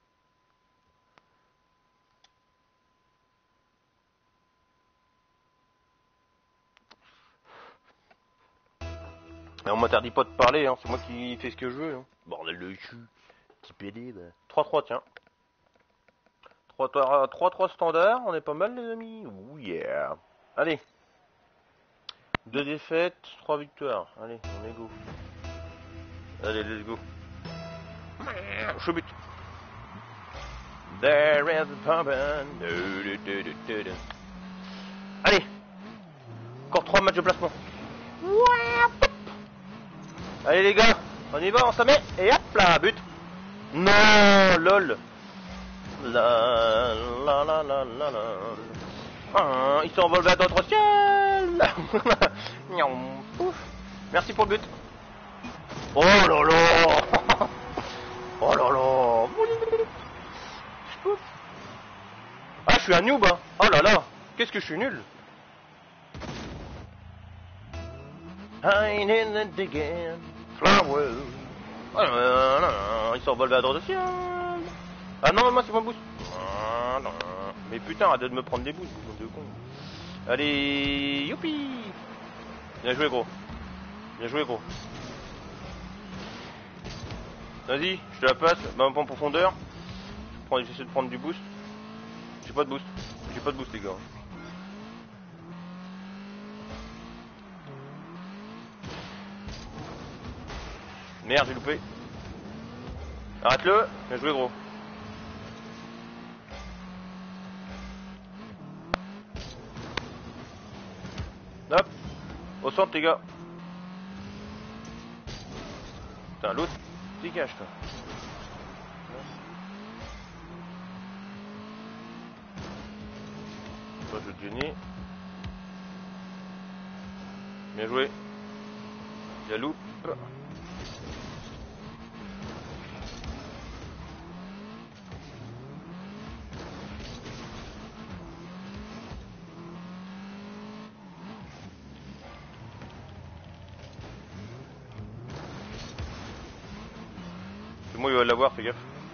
Et on m'interdit pas de parler, hein. C'est moi qui fais ce que je veux, hein. Bordel de cul. Petit P D, bah. trois trois, tiens. trois trois standard, on est pas mal, les amis. Ouh, yeah. Allez. Deux défaites, trois victoires. Allez, on est go. Allez, let's go. Je bute. There is a pumpin'. Allez. Encore trois matchs de placement. Allez les gars, on y va, on s'en met. Et hop là, but. Non, lol. La la la la la la. Ah, il s'envole vers d'autres ciels. Merci pour le but. Oh là là. Oh là là. Ah, je suis un noob, hein. Oh là là. Qu'est-ce que je suis nul. I didn't again. Flower. Oh là là là. Il s'envole vers d'autres ciels. Ah non, moi c'est mon boost. Mais putain, arrête de me prendre des boosts, de con. Allez, youpi. Bien joué, gros. Bien joué, gros. Vas-y, je te la passe, bah, un peu en profondeur. J'essaie de prendre du boost. J'ai pas de boost. J'ai pas de boost, les gars. Merde, j'ai loupé. Arrête-le. Bien joué, gros. Hop. Au centre, les gars. Putain, l'autre. Dégage, toi. Toi, je vais te gêner. Bien joué. Il y a loup. Moi il va l'avoir, fais gaffe.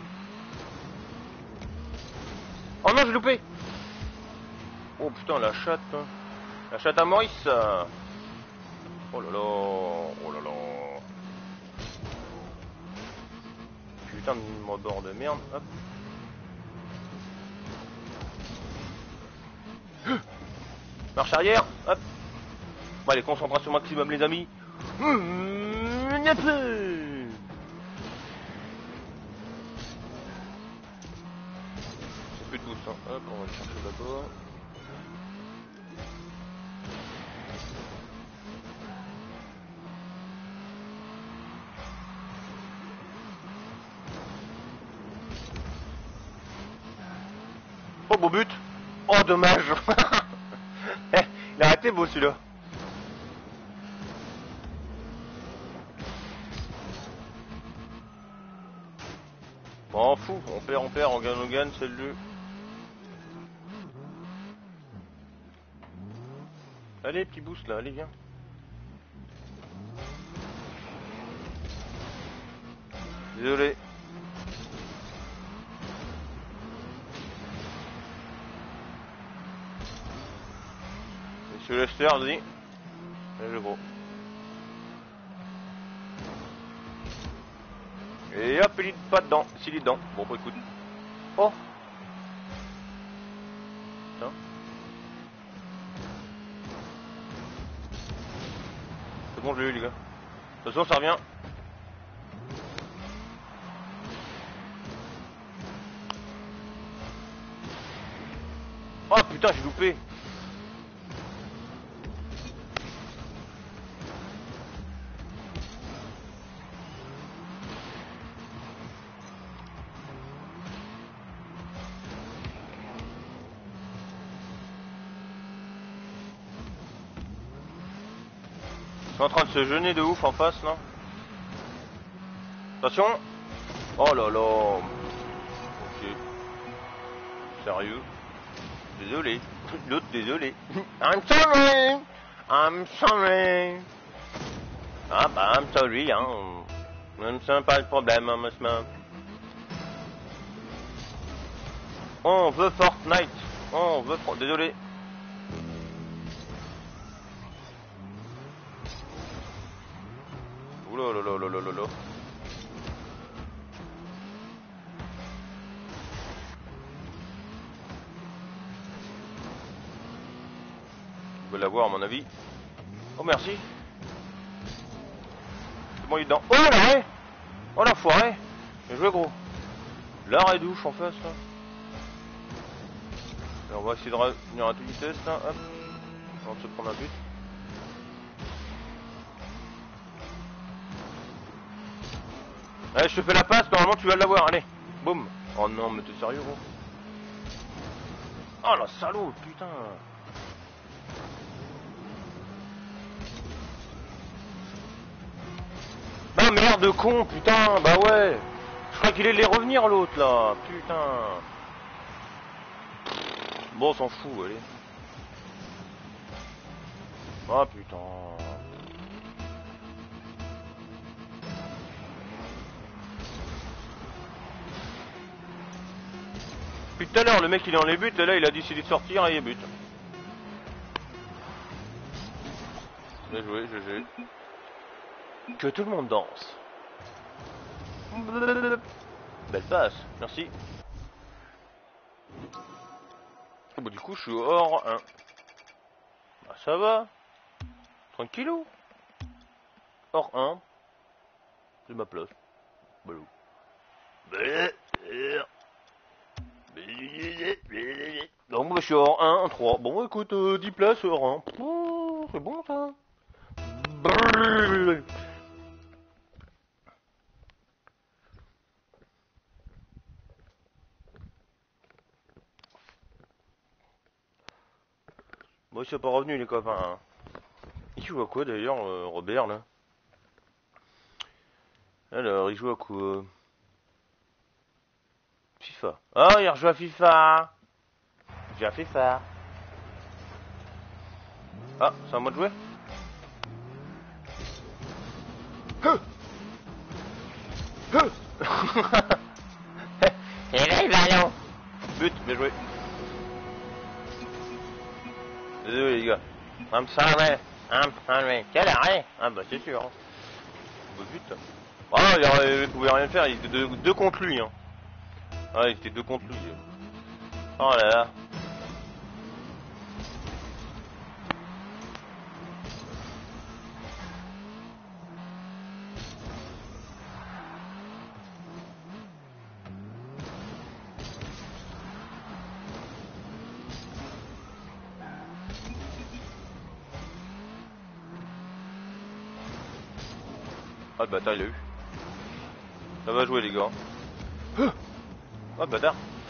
Oh non, j'ai loupé. Oh putain, la chatte. La chatte à Maurice. Oh là là. Oh là là. Putain de mort de merde. Hop. Marche arrière. Hop. Bon, allez, concentration maximum, les amis. Mmh, plus de boost, hein. Hop, on va le chercher d'abord. Oh, beau but. Oh, dommage. Il a arrêté beau celui-là. Bon, on fout, on perd, on perd, on gagne, on gagne, c'est le jeu. Allez, petit boost là, allez, viens. Désolé. Monsieur Lester, vas-y. Allez, gros. Et hop, il est pas dedans, s'il est dedans. Bon, bah écoute. Oh. Putain. C'est bon, je l'ai eu, les gars. De toute façon, ça revient. Oh putain, j'ai loupé. Ils sont en train de se jeûner de ouf en face, là. Attention. Oh là là. Ok. Sérieux. Désolé. L'autre, désolé. I'm sorry. I'm sorry. Ah bah, I'm sorry, hein. Même ça, pas le problème, hein, monsieur. On veut Fortnite. On veut... Désolé. Oula là là là là là là. Je vais l'avoir à mon avis. Oh merci. C'est bon, il est dedans. Oh l'arrêt. Oh l'enfoiré. Bien joué gros. L'arrêt douche en face là. Et on va essayer de revenir à toute vitesse là. Hop. Avant de se prendre un but. Allez, je te fais la passe, normalement tu vas l'avoir, allez. Boum. Oh non, mais t'es sérieux gros. Oh la salaud, putain. Ah merde de con, putain, bah ouais. Je crois qu'il allait revenir l'autre là, putain. Bon, on s'en fout, allez. Ah putain. Depuis tout à l'heure, le mec il est dans les buts, et là il a décidé de sortir et il est but. Bien joué, G G. Que tout le monde danse. Belle passe, merci. Bon, du coup, je suis hors un. Bah, ça va. Tranquillou. Hors un. C'est ma place. Balou. Donc, bah, je suis hors un, un, trois. Bon, écoute, euh, dix places hors un. Oh, c'est bon ça. Bon, ils sont pas revenus les copains. Hein. Il joue à quoi d'ailleurs, euh, Robert là? Alors, il joue à quoi? FIFA. Ah, oh, il rejoue à FIFA. J'ai à FIFA. Ah, c'est à moi de jouer? Et là, il va non. But, bien joué. Désolé les gars. I'm sorry. I'm sorry. Quel arrêt? Ah bah c'est sûr. Hein. Beau but. Ah, il, il pouvait rien faire, il était deux, deux contre lui. Hein. Ah, il était deux contre lui. Oh là là. Ah le bâtard il a eu. Ça va jouer les gars. Ah le bâtard.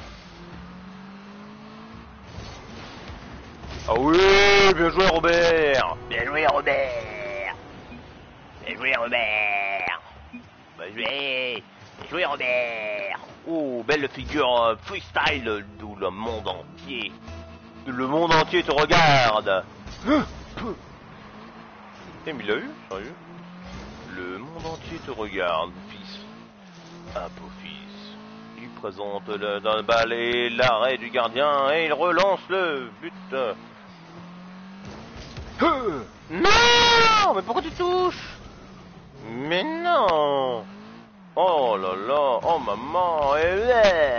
Ah oui, bien joué Robert. Bien joué Robert. Bien joué Robert. Bien joué. Bien joué Robert. Oh, belle figure freestyle d'où le monde entier. Le monde entier te regarde. Eh mais il l'a eu, sérieux. Le monde entier te regarde, fils. Un beau fils. Il présente le, dans le balai l'arrêt du gardien et il relance le but. Non, mais pourquoi tu touches? Mais non. Oh là là, oh maman, et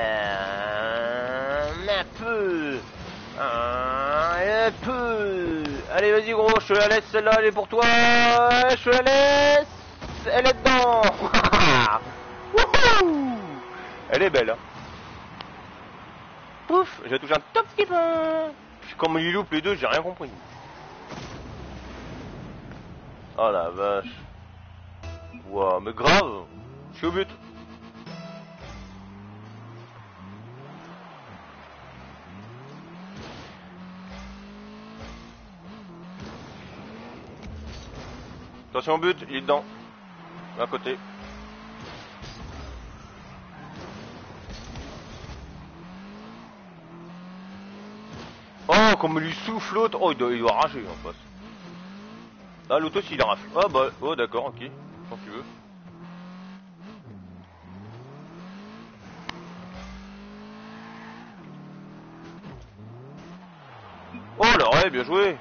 un peu, un peu. Allez, vas-y gros, je te la laisse, celle-là, elle est pour toi. Je te la laisse. Elle est dedans. Wouhou. Elle est belle. Hein. Pouf, j'ai touché un top petit peu. Comme ils loupent les deux, j'ai rien compris. Oh la vache. Waouh, mais grave. Je suis au but. Attention au but, il est dedans. À côté. Oh, comme il lui souffle l'autre. Oh, il doit, il doit rager en face. Ah, l'autre aussi il rafle. Ah bah, oh d'accord, ok. Quand tu veux. Oh l'arrêt, bien joué.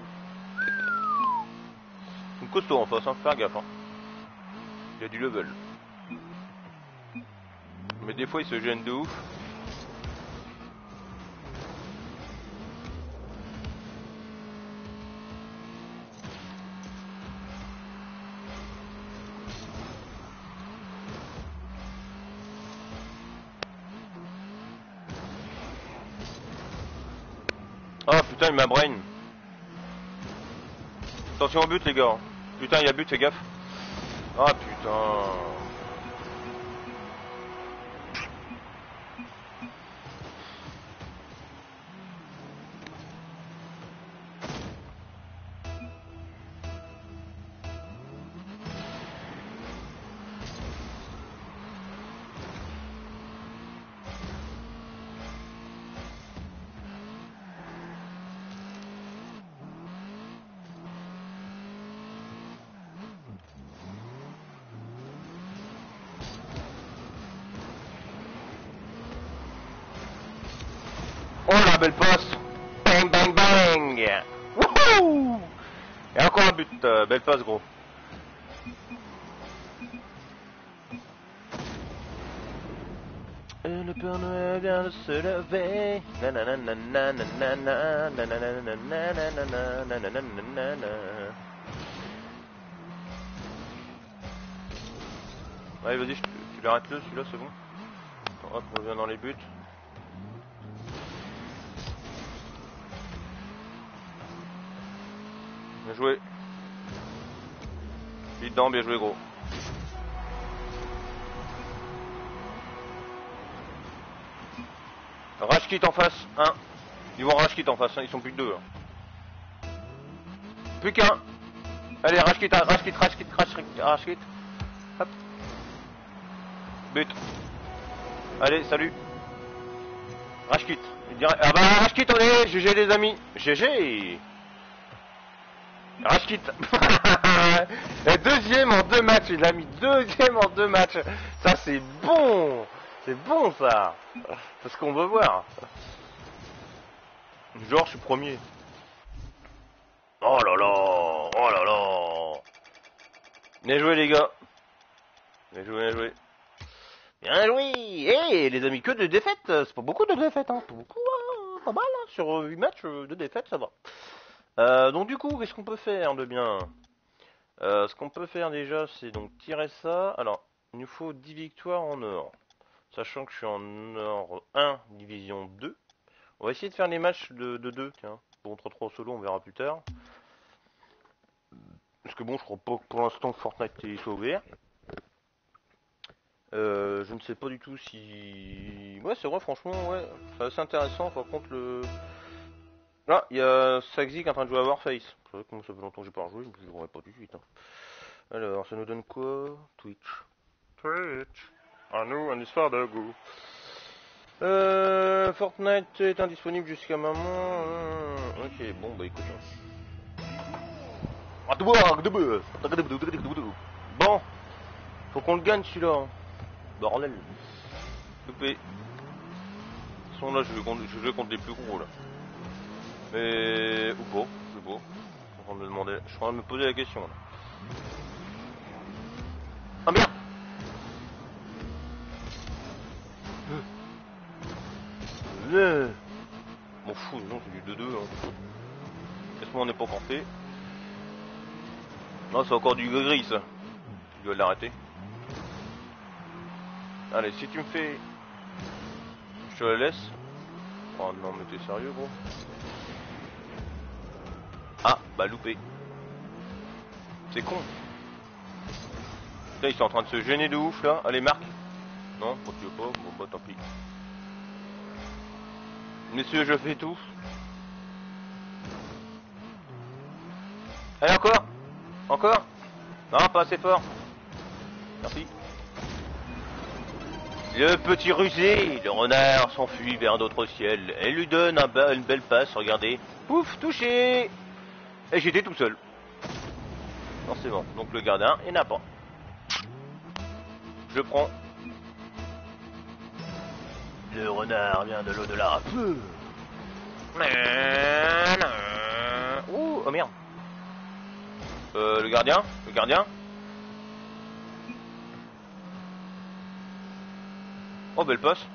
Une costaud en face, hein, faire gaffe. Hein. Il y a du level. Mais des fois il se gêne de ouf. putain, il m'a brain. Attention au but, les gars. Putain, il y a but, fais gaffe. Ah putain. Oh la belle passe. Bang bang bang. Wouhou. Et encore un but, euh, belle passe gros. Et le Père Noël vient de se lever. Allez vas-y, tu l'arrêtes le celui-là c'est bon. Hop, on revient dans les buts. Bien joué. Vite dedans, bien joué gros. Rashkit en face, un. Ils vont Rashkit en face, hein. Ils sont plus que deux. Hein. Plus qu'un. Allez, Rashkit, Rashkit, Rashkit, Rashkit, Rashkit. Hop. But. Allez, salut. Rashkit. Ah bah Rashkit, on est G G les amis. G G. Rashkit. Deuxième en deux matchs, il a mis deuxième en deux matchs. Ça c'est bon. C'est bon ça. C'est ce qu'on veut voir. Genre je suis premier. Oh là là. Oh là là. Bien joué les gars. Bien joué, bien joué. Bien joué. Eh hey, les amis, que de défaites. C'est pas beaucoup de défaites hein. Pas beaucoup hein. Pas mal hein. Sur huit matchs de défaites ça va. Euh, donc du coup, qu'est-ce qu'on peut faire de bien? euh, Ce qu'on peut faire déjà, c'est donc tirer ça. Alors, il nous faut dix victoires en or. Sachant que je suis en or un, division deux. On va essayer de faire les matchs de deux. Tiens, contre trois solo, on verra plus tard. Parce que bon, je crois pas que pour l'instant Fortnite soit ouvert. Euh, je ne sais pas du tout si... Ouais, c'est vrai, franchement, ouais. C'est assez intéressant. Par contre, le... Là, il y a Saxy qui est en train de jouer à Warface. C'est vrai que moi, ça fait longtemps que j'ai pas rejoué, je ne jouerai pas tout de suite. Hein. Alors, ça nous donne quoi? Twitch. Twitch. À nous, un histoire de goût. Euh, Fortnite est indisponible jusqu'à maman. Ok, bon, bah écoute. Bon, faut qu'on le gagne celui-là. Bordel. Loupé. De toute façon, là, je vais contre, je vais contre les plus gros là. Mais. Ou pas, je sais pas. Je suis en train de me demander. Je suis en train de me poser la question là. Ah merde! Euh. M'en fous, non, c'est du deux deux. Hein. Laisse-moi, on n'est pas encore fait. Non, c'est encore du gris ça. Tu dois l'arrêter. Allez, si tu me fais. Je te la laisse. Oh non, mais t'es sérieux, gros? Ah, bah loupé. C'est con. Là, ils sont en train de se gêner de ouf là. Allez, marque. Non, quand tu veux pas, bon bah tant pis. Messieurs, je fais tout. Allez, encore. Encore. Non, pas assez fort. Merci. Le petit rusé, le renard s'enfuit vers d'autres ciels. Elle lui donne un ba une belle passe, regardez. Pouf, touché. Et j'étais tout seul. Forcément. Donc le gardien, il n'a pas. Je prends. Le renard vient de l'au-delà. Ouh, oh merde. Euh, le gardien, le gardien. Oh, belle passe.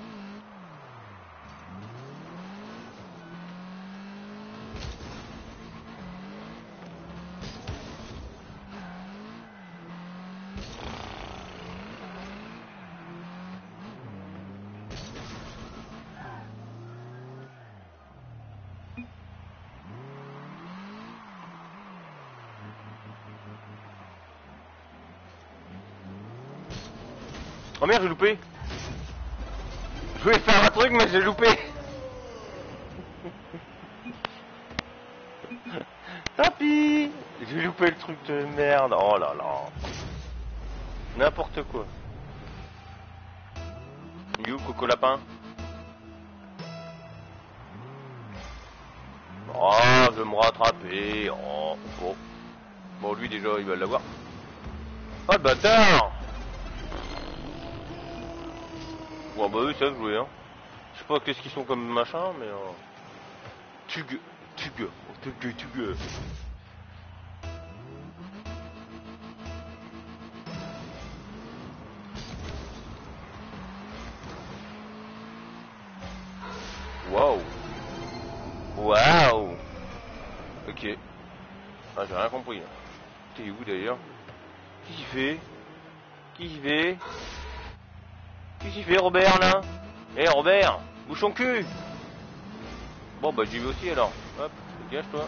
Oh merde, j'ai loupé. Je voulais faire un truc, mais j'ai loupé. Tant pis. J'ai loupé le truc de merde. Oh là là. N'importe quoi. You, Coco Lapin. Oh, je vais me rattraper. Oh, oh. Bon, lui déjà, il va l'avoir. Oh, le bâtard. Bon, bah, eux, ça jouer, hein. Je sais pas qu'est-ce qu'ils sont comme machin, mais... Euh... Tug, tug, tug, tug. Waouh. Waouh. Ok. Ah, j'ai rien compris. T'es où d'ailleurs? Qu'est-ce qu'il fait? Qu'est-ce qu'il fait? Qu'est-ce qu'il fait, Robert, là? Eh, hey, Robert, bouge ton cul. Bon, bah, j'y vais aussi, alors. Hop, dégage-toi.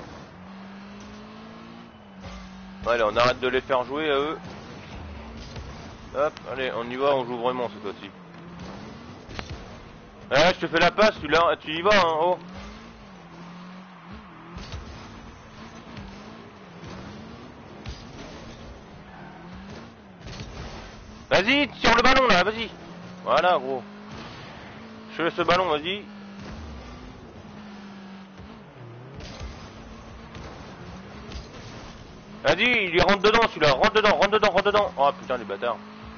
Allez, on arrête de les faire jouer à eux. Hop, allez, on y va, on joue vraiment cette fois-ci. Eh, je te fais la passe, tu, là, tu y vas, hein, oh. Vas-y, tire le ballon, là, vas-y. Voilà, gros. Je te laisse le ballon, vas-y. Vas-y, il rentre dedans, celui-là. Rentre dedans, rentre dedans, rentre dedans. Oh, putain, les bâtards.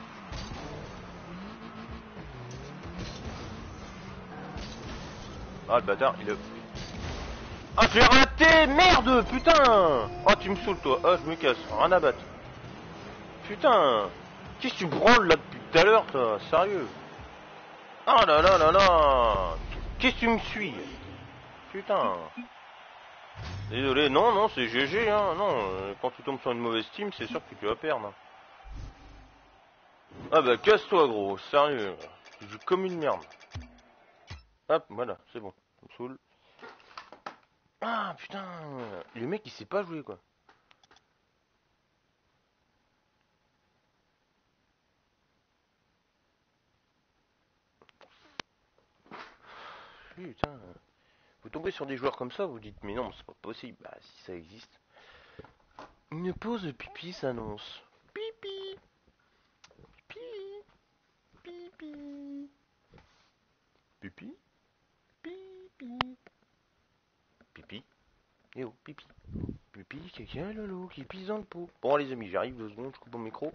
Ah, le bâtard, il est... Ah, j'ai raté. Merde, putain. Oh, tu me saoules, toi. Ah, je me casse, rien à battre. Putain. Qu'est-ce que tu branles, là, depuis tout à l'heure, toi? Sérieux? Ah là là là là. Qu'est-ce que tu me suis? Putain. Désolé, non, non, c'est G G, hein. Non, quand tu tombes sur une mauvaise team, c'est sûr que tu vas perdre. Ah bah, casse-toi, gros, sérieux. Tu joues comme une merde. Hop, voilà, c'est bon. Ça me saoule. Ah, putain. Le mec, il sait pas jouer, quoi. Putain. Vous tombez sur des joueurs comme ça, vous dites, mais non, c'est pas possible. Bah, si ça existe. Une pause de pipi s'annonce. Pipi. Pipi. Pipi. Pipi. Pipi. Pipi. Eh oh, pipi. Pipi, quelqu'un, lolo, qui pisse dans le pot. Bon, les amis, j'arrive deux secondes, je coupe mon micro.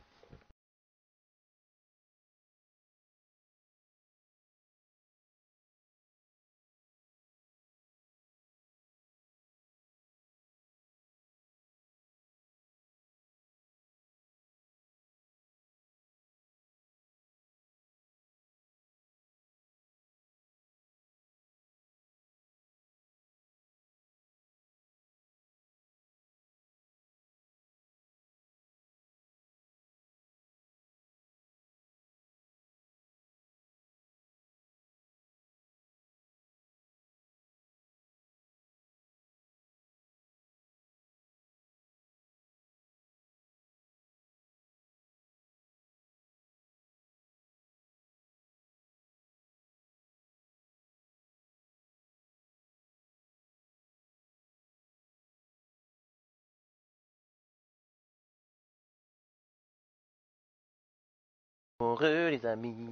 Heureux, les amis.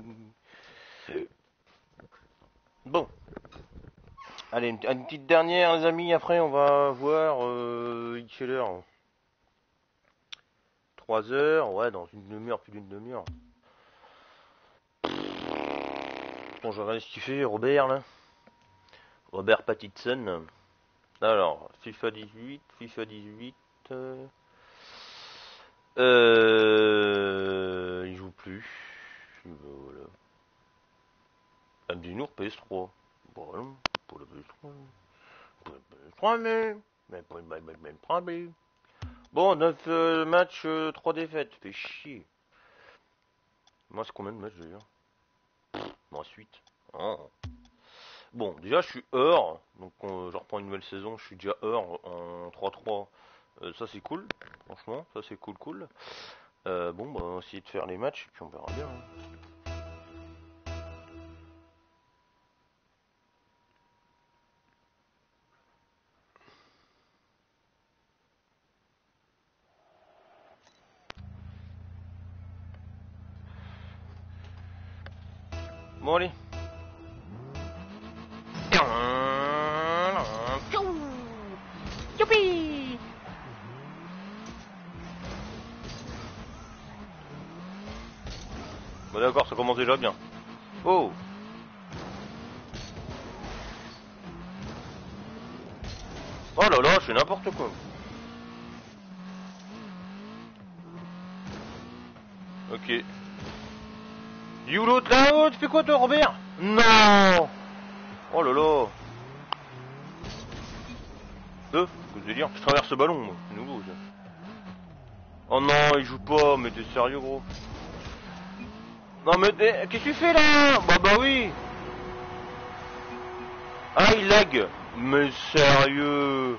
Bon. Allez, une, une petite dernière, les amis. Après, on va voir. Euh, quelle heure? trois heures. Ouais, dans une demi-heure, plus d'une demi-heure. Bon, je regarde ce qu'il fait, Robert, là. Robert Pattinson. Alors, FIFA dix-huit, FIFA dix-huit. Euh, euh, il joue plus. Voilà. Abdinour P S trois. Bon, pour le P S trois. Pour le P S trois, mais. Mais pour le même problème. Bon, neuf euh, matchs, euh, trois défaites. Fait chier. Moi, c'est combien de matchs d'ailleurs? Moi, suite. Oh. Bon, déjà, je suis hors. Donc, euh, je reprends une nouvelle saison. Je suis déjà hors en trois trois. Euh, ça, c'est cool. Franchement, ça, c'est cool, cool. Euh, bon, bah, on va essayer de faire les matchs et puis on verra bien. Hein. Bon, allez. Youpi! Bon, d'accord, ça commence déjà bien. Oh! Oh là là, je fais n'importe quoi. Ok. You l'autre là-haut, tu fais quoi toi, Robert? Non! Oh là là! Deux, que je délire, je traverse ce ballon, moi. C'est nouveau, ça. Oh non, il joue pas, mais t'es sérieux, gros? Non, mais qu'est-ce que tu fais là? Bah, bah oui! Ah, il lag! Mais sérieux!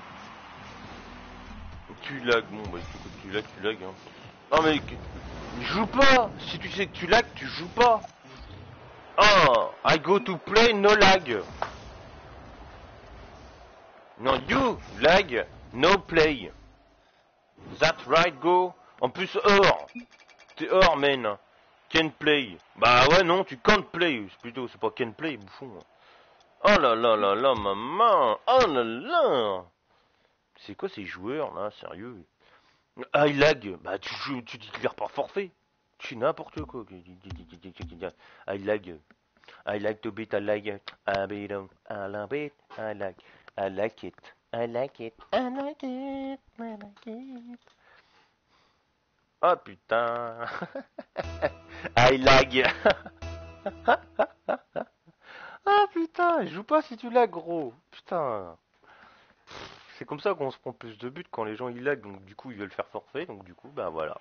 Tu lag, bon, bah écoute, tu lag, tu lag, hein. Non, mais. Joue pas! Si tu sais que tu lag, tu joues pas! Ah! I go to play, no lag! Non, you lag, no play! That right, go! En plus, or! T'es or, man! Can play! Bah ouais, non, tu can't play, plutôt, c'est pas can play, bouffon! Oh là là là là, maman! Oh là là! C'est quoi ces joueurs là, sérieux? Ah, il lag! Bah tu joues, tu déclares pas forfait! Tu fais n'importe quoi! I lag! I like to beat, I like it. I beat him, I love it, I like, I like it, I like it, I like it, I like it. Oh putain! I lag! Ah putain, joue pas si tu lag, gros! Putain! C'est comme ça qu'on se prend plus de buts quand les gens ils lag, donc du coup ils veulent faire forfait, donc du coup, ben voilà.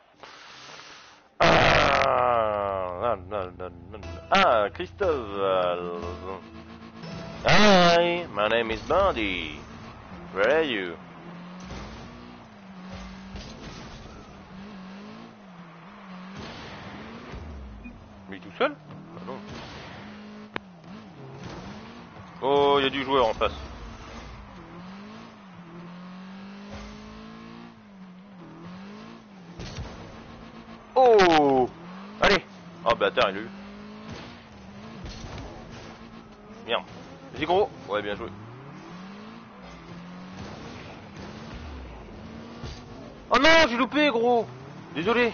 Ah, ah Christophe! Hi, my name is Bandy. Where are you? Lui tout seul? Ah non. Oh, il y a du joueur en face. Oh! Allez! Oh, bâtard, il a eu. Merde. Vas-y, gros! Ouais, bien joué. Oh non, j'ai loupé, gros! Désolé.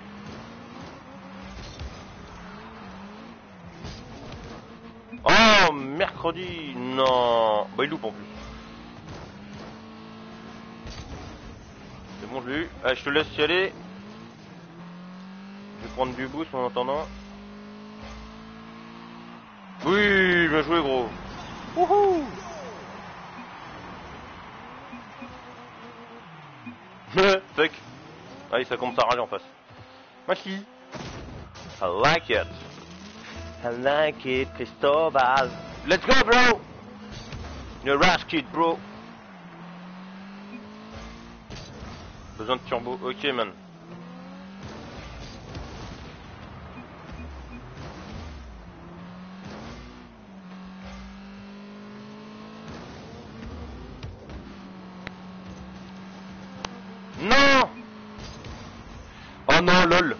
Oh, mercredi! Non! Bah, il loupe en plus. C'est bon, je l'ai eu. Allez, je te laisse y aller. Je vais prendre du boost en attendant. Oui, bien joué, gros. Wouhou! Fuck. Allez, ça commence à râler en face. Merci. I like it. I like it, Cristobal. Let's go, bro. You're a kid, bro. Besoin de turbo. Ok, man. Non! Oh non, lol.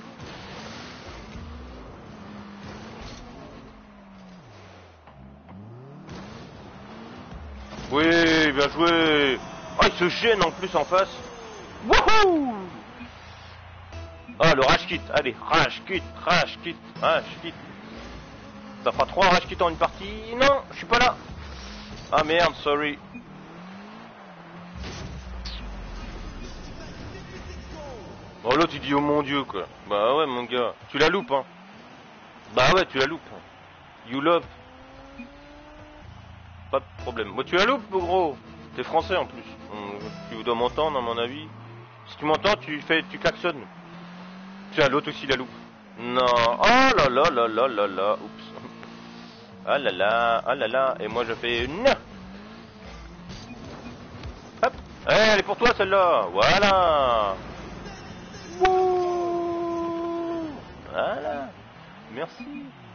Oui, bien joué. Oh, il se gêne en plus en face. Wouhou! Ah, le rage kit. Allez, rage kit, rage kit, rage kit. Ça fera trois rage kit en une partie. Non, je suis pas là. Ah merde, sorry. Oh là, tu dis oh mon dieu quoi. Bah ouais, mon gars. Tu la loupes, hein. Bah ouais, tu la loupes. You love. Pas de problème. Moi, tu la loupes, gros. T'es français en plus. Tu dois m'entendre, à mon avis. Si tu m'entends, tu fais, tu klaxonnes. Tiens, l'autre aussi la loupe. Non. Oh là là là là là là. Oups. Ah là là, ah là là. Et moi, je fais non. Hop. Eh, elle est pour toi celle-là. Voilà. Wouh. Voilà. Merci.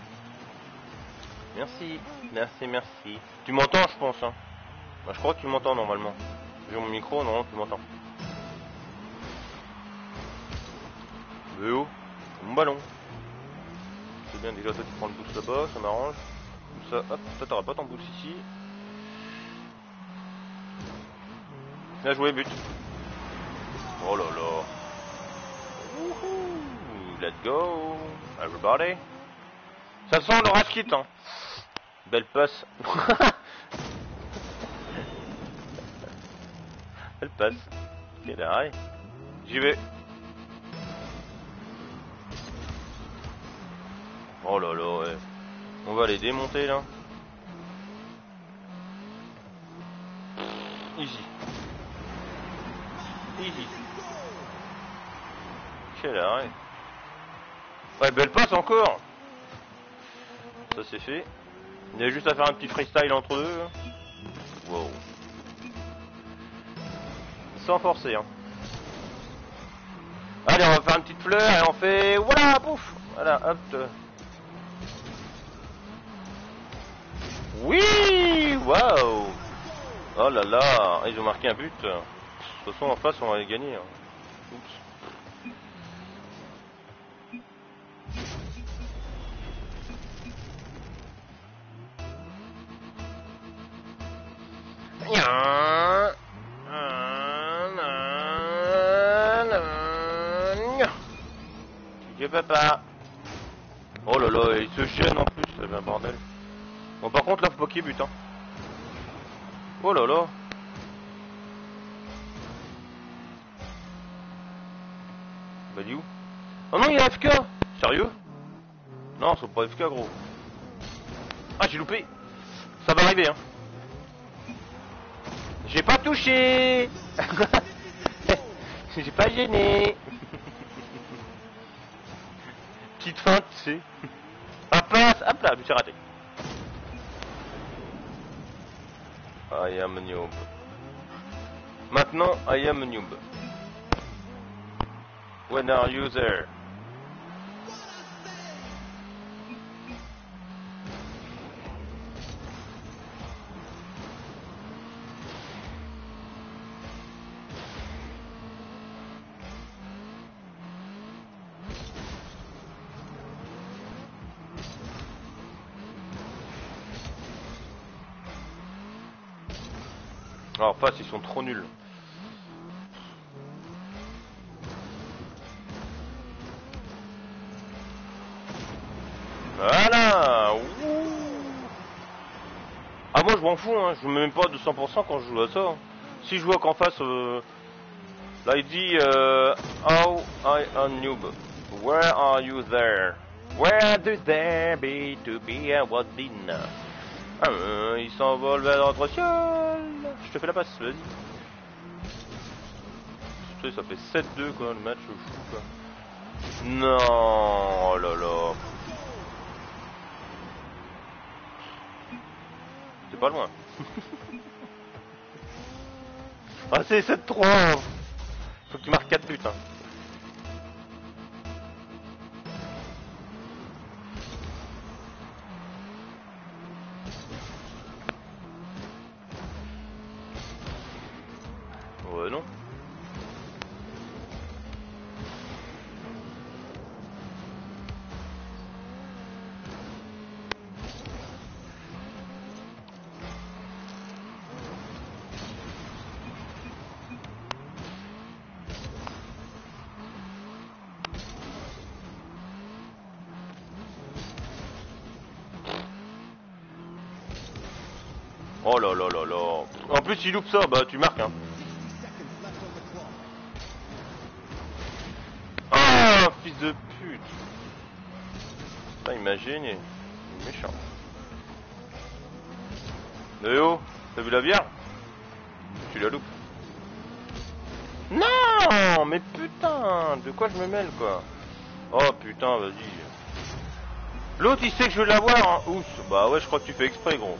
Merci. Merci, merci. Tu m'entends, je pense, hein. Bah, je crois que tu m'entends normalement. J'ai mon micro, non, tu m'entends. Véo, mon ballon. C'est bien, déjà toi tu prends le boost là-bas, ça m'arrange. Comme ça, hop, toi t'auras pas ton boost ici. Bien joué, but. Oh là là. Wouhou, let's go, everybody. Ça sent le rush kit, hein. Belle passe. Elle passe. Ok, là, j'y vais. Oh là là, ouais. On va les démonter là. Easy. Easy. Quel arrêt. Ouais, belle passe encore. Ça c'est fait. Il y a juste à faire un petit freestyle entre deux. Wow. Sans forcer, hein. Allez, on va faire une petite fleur et on fait... Voilà, pouf. Voilà, hop. Oui, waouh. Oh là là, ils ont marqué un but. De toute façon, en face, on va les gagner. Oups. Je peux pas. Oh là là, il se gêne en plus, c'est un bordel. Bon, par contre, là, faut pas qu'il bute, hein. Oh là là. Bah, dis où? Oh non, il est F K. Sérieux? Non, c'est pas F K, gros. Ah, j'ai loupé. Ça va arriver, hein. J'ai pas touché. J'ai pas gêné. Petite feinte, tu sais. Hop, passe, hop là, but c'est raté. I am a noob. Maintenant, I am a noob. When are you there? Alors, face, ils sont trop nuls. Voilà. Ouh. Ah, moi je m'en fous, hein. Je me mets même pas de cent pour cent quand je joue à ça. Si je vois qu'en face, euh, là il dit euh, How I am noob. Where are you there? Where do there be to be a what in? Ah, euh, il s'envole vers notre ciel. Je te fais la passe, vas-y. Tu sais, ça fait sept deux quoi, le match fou quoi. Non, oh là là. C'est pas loin. Ah, c'est sept trois. Faut que tu marques quatre buts, hein. Ouais, non. Oh là là là là. En plus, il loupe ça, bah tu marques, hein. Ah, fils de pute. Putain, il m'a gêné. Il est méchant. Eh oh, t'as vu la bière? Tu la loupes. Non, mais putain, de quoi je me mêle, quoi? Oh putain, vas-y. L'autre, il sait que je veux l'avoir, hein. Oups, bah ouais, je crois que tu fais exprès, gros.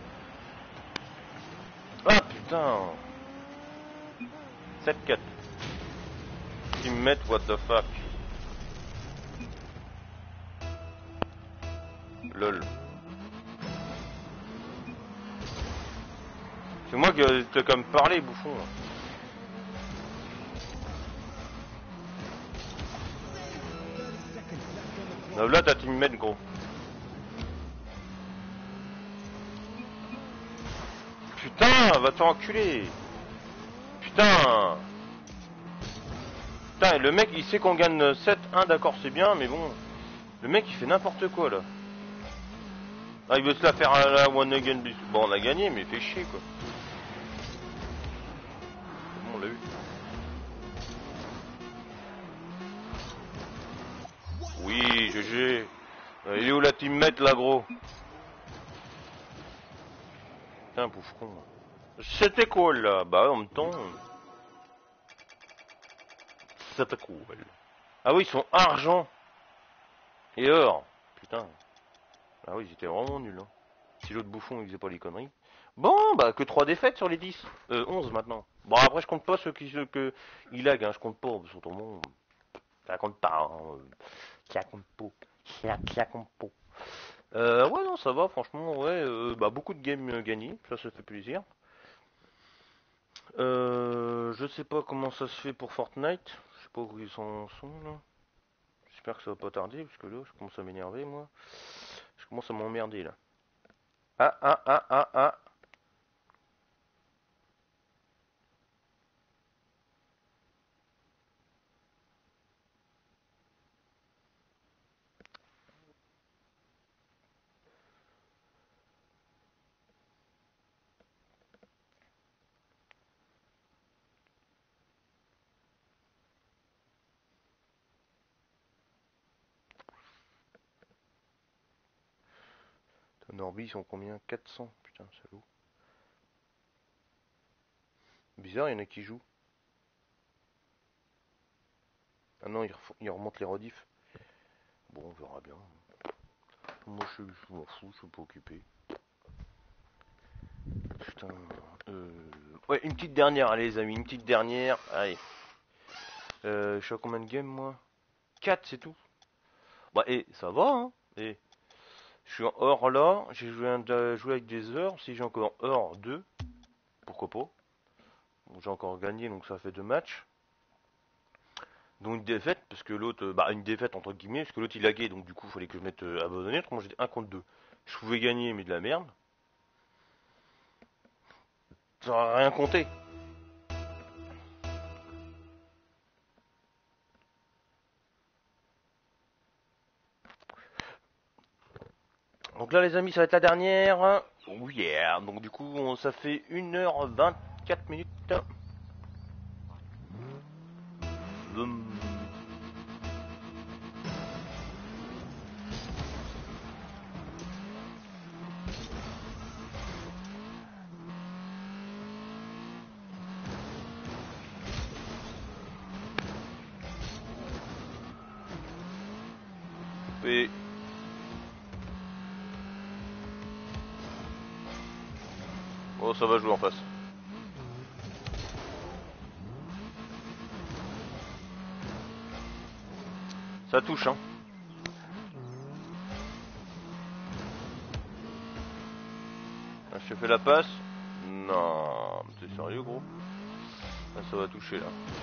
Ah putain. sept quatre. Ils me mettent what the fuck. Lol. C'est moi qui t'ai comme parlé, bouffon. Non, là, t'as teammate, gros. Putain, va te enculer. Putain. Putain, et le mec, il sait qu'on gagne sept un, d'accord, c'est bien, mais bon. Le mec, il fait n'importe quoi, là. Ah, il veut se la faire à la one again. Bon, on a gagné, mais il fait chier, quoi. Bon, on l'a eu. Oui, G G. Euh, il est où la teammate, là, gros? Putain, pauvre con. C'était cool, là. Bah, en même temps... C'était cool. Ah oui, ils sont argent. Et or. Putain. Ah oui, ils étaient vraiment nuls, hein. Si l'autre bouffon, il faisait pas les conneries. Bon, bah, que trois défaites sur les dix. Euh, onze maintenant. Bon, après, je compte pas ceux qui... Ceux que... Il lag, hein. Je compte pas, sur ton monde. Ça compte pas, hein. Ça compte pas. Ça, ça compte pas. Euh, ouais, non, ça va, franchement, ouais. Euh, bah, beaucoup de games euh, gagnés. Ça, ça fait plaisir. Euh, je sais pas comment ça se fait pour Fortnite. Je sais pas où ils en sont, là. J'espère que ça va pas tarder, parce que là, je commence à m'énerver, moi. Je commence à m'emmerder, là. Ah, ah, ah, ah, ah. Norby, ils sont combien? Quatre cents. Putain, salaud. Bizarre, il y en a qui jouent. Ah non, ils, ils remontent les rediffs. Bon, on verra bien. Moi, je, je m'en fous, je suis pas occupé. Putain. Euh... Ouais, une petite dernière, allez, les amis, une petite dernière. Allez. Euh, je suis à combien de games, moi? Quatre, c'est tout. Bah, et ça va, hein. Et je suis en or là. J'ai joué, un, joué avec des heures. Si j'ai encore or deux, pourquoi pas. Bon, j'ai encore gagné, donc ça fait deux matchs. Donc une défaite, parce que l'autre, bah une défaite entre guillemets, parce que l'autre il laguait, donc du coup il fallait que je mette euh, abandonné, moi j'étais un contre deux. Je pouvais gagner, mais de la merde. Ça n'a rien compté. Donc là les amis, ça va être la dernière. Oh yeah. Donc du coup on, ça fait une heure vingt-quatre minutes. Boum. Et... Oh ça va jouer en face. Ça touche hein. Ah, je te fais la passe. Non, t'es sérieux gros? Ah, ça va toucher là.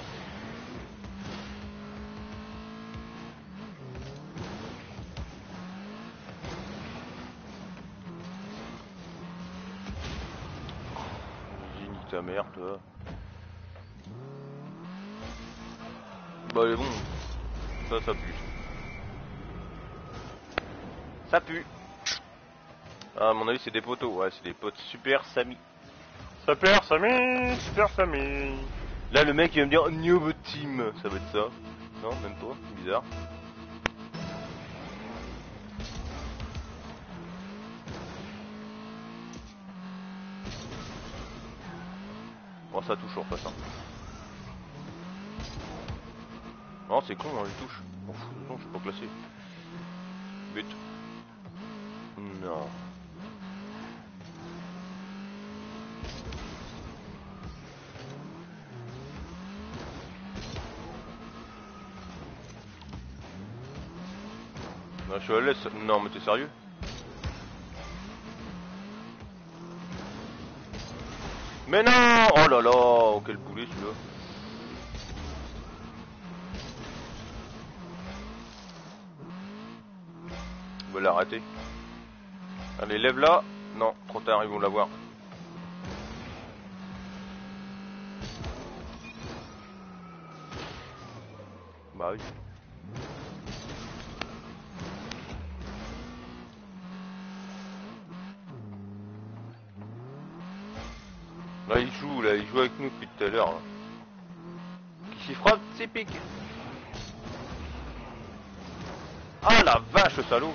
Vas-y, nique ta mère toi. Bah elle est bon. Ça, ça pue. Ça pue. Ah, à mon avis, c'est des poteaux. Ouais, c'est des potes. Super Samy. Super Samy. Super Samy. Là, le mec, il va me dire New Team. Ça va être ça. Non, même pas. Bizarre. Bon, ça touche en face. Hein. Non, c'est con, hein, il touche. Bon, non, je suis pas classé. But. Non. Non, je suis à l'aise. Non, mais t'es sérieux? Mais non. Oh là là, oh, quel boulet celui-là. On va l'arrêter. Allez, lève là. Non, trop tard, ils vont l'avoir. Bah oui. Là il joue, là, il joue avec nous depuis tout à l'heure. Qui s'y frappe, c'est pique. Ah la vache, le salaud.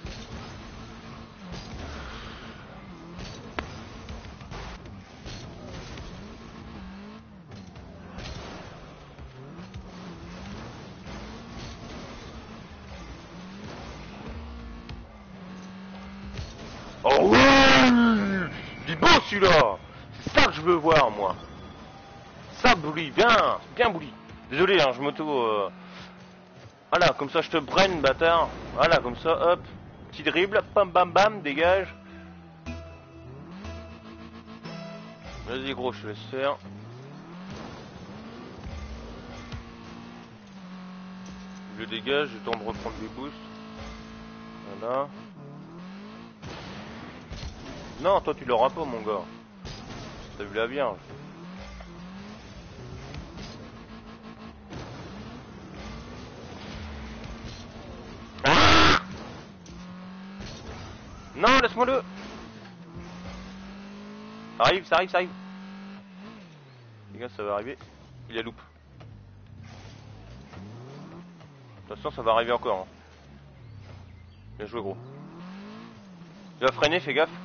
Oh oui, il est beau celui-là. C'est ça que je veux voir, moi. Ça, Bouli, bien, bien Bouli. Désolé, hein, je m'auto... Euh... Voilà, comme ça je te brain, bâtard. Voilà, comme ça, hop. Petit dribble, pam bam bam, dégage. Vas-y gros, je te laisse faire. Je le dégage, j'ai le temps de reprendre les boosts. Voilà. Non, toi tu l'auras pas, mon gars. T'as vu la Vierge. Ah non, laisse-moi le. Arrive, ça arrive, ça arrive. Les gars, ça va arriver. Il a loupe. De toute façon, ça va arriver encore. Hein. Bien joué, gros. Il va freiner, fais gaffe.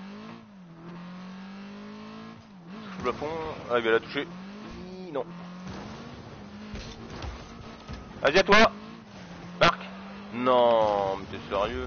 Touche le plafond. Ah, il va la toucher. Non. Vas-y, à toi. Marc. Non, mais t'es sérieux?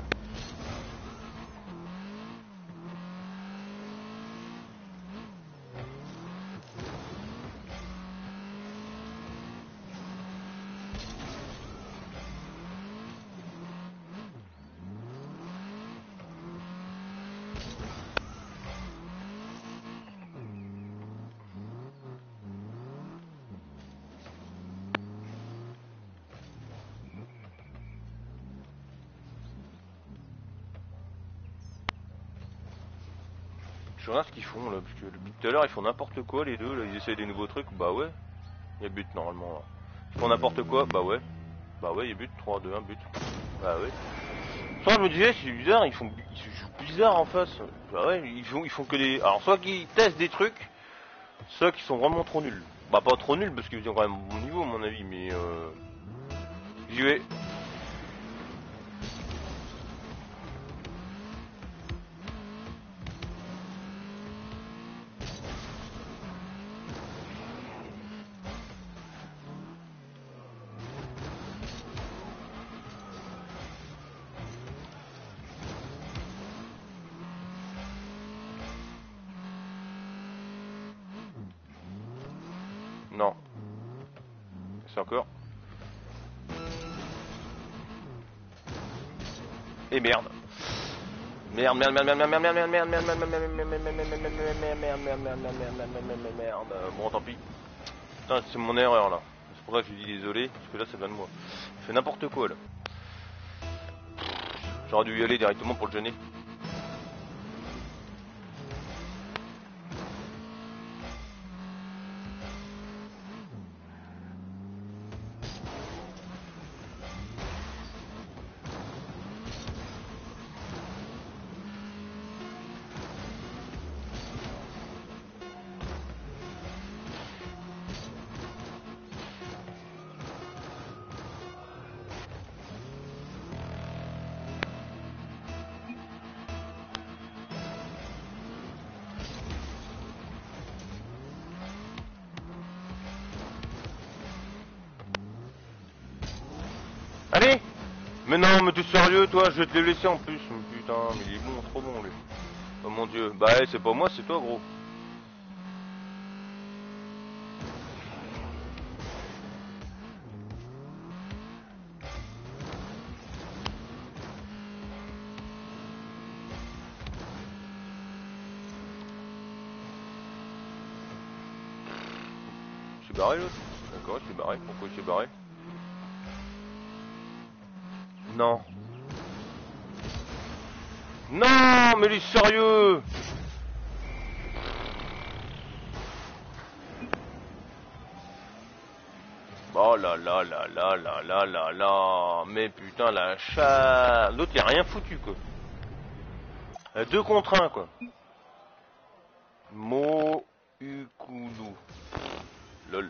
Je regarde ce qu'ils font là, parce que depuis tout à l'heure ils font n'importe quoi les deux, là, ils essayent des nouveaux trucs, bah ouais, il y a but normalement là. Ils font n'importe quoi, bah ouais, bah ouais, il y a but, trois, deux, un, but, bah ouais. Soit je me disais, c'est bizarre, ils font ils se jouent bizarre en face, bah ouais, ils font, ils font que des... Alors soit qu'ils testent des trucs, soit qu'ils sont vraiment trop nuls. Bah pas trop nuls, parce qu'ils ont quand même bon niveau à mon avis, mais euh... j'y vais. Non. C'est encore. Et merde. Merde, merde, merde, merde, merde, merde, merde, merde, merde, merde, merde, merde, merde, merde, merde, merde, merde, bon tant pis. Putain, c'est mon erreur là. C'est pour ça que je lui dis désolé, parce que là ça vient de moi. Il fait n'importe quoi là. J'aurais dû y aller directement pour le gêner. Allez! Mais non, mais t'es sérieux toi, je vais te les laisser en plus. Putain, mais il est bon, trop bon lui. Oh mon dieu, bah hey, c'est pas moi, c'est toi gros. barré l'autre. D'accord, il s'est barré. Pourquoi il s'est barré? Non. Non, mais il est sérieux? Oh là là là là là là là là. Mais putain la chat. L'autre il a rien foutu quoi. Euh, deux contre un quoi. Mo Ukudu. Lol.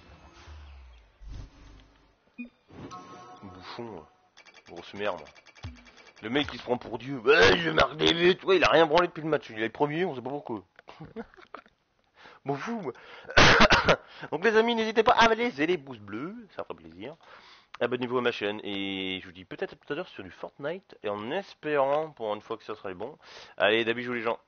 Bouffon. Grosse merde. Le mec il se prend pour Dieu. Ouais, je marque des buts. Ouais, il a rien branlé depuis le match. Il est premier, on sait pas pourquoi. Bon fou. Donc les amis, n'hésitez pas à laisser les pouces bleus, ça fera plaisir. Abonnez-vous à ma chaîne et je vous dis peut-être tout à l'heure sur du Fortnite et en espérant pour une fois que ça serait bon. Allez, des bisous les gens.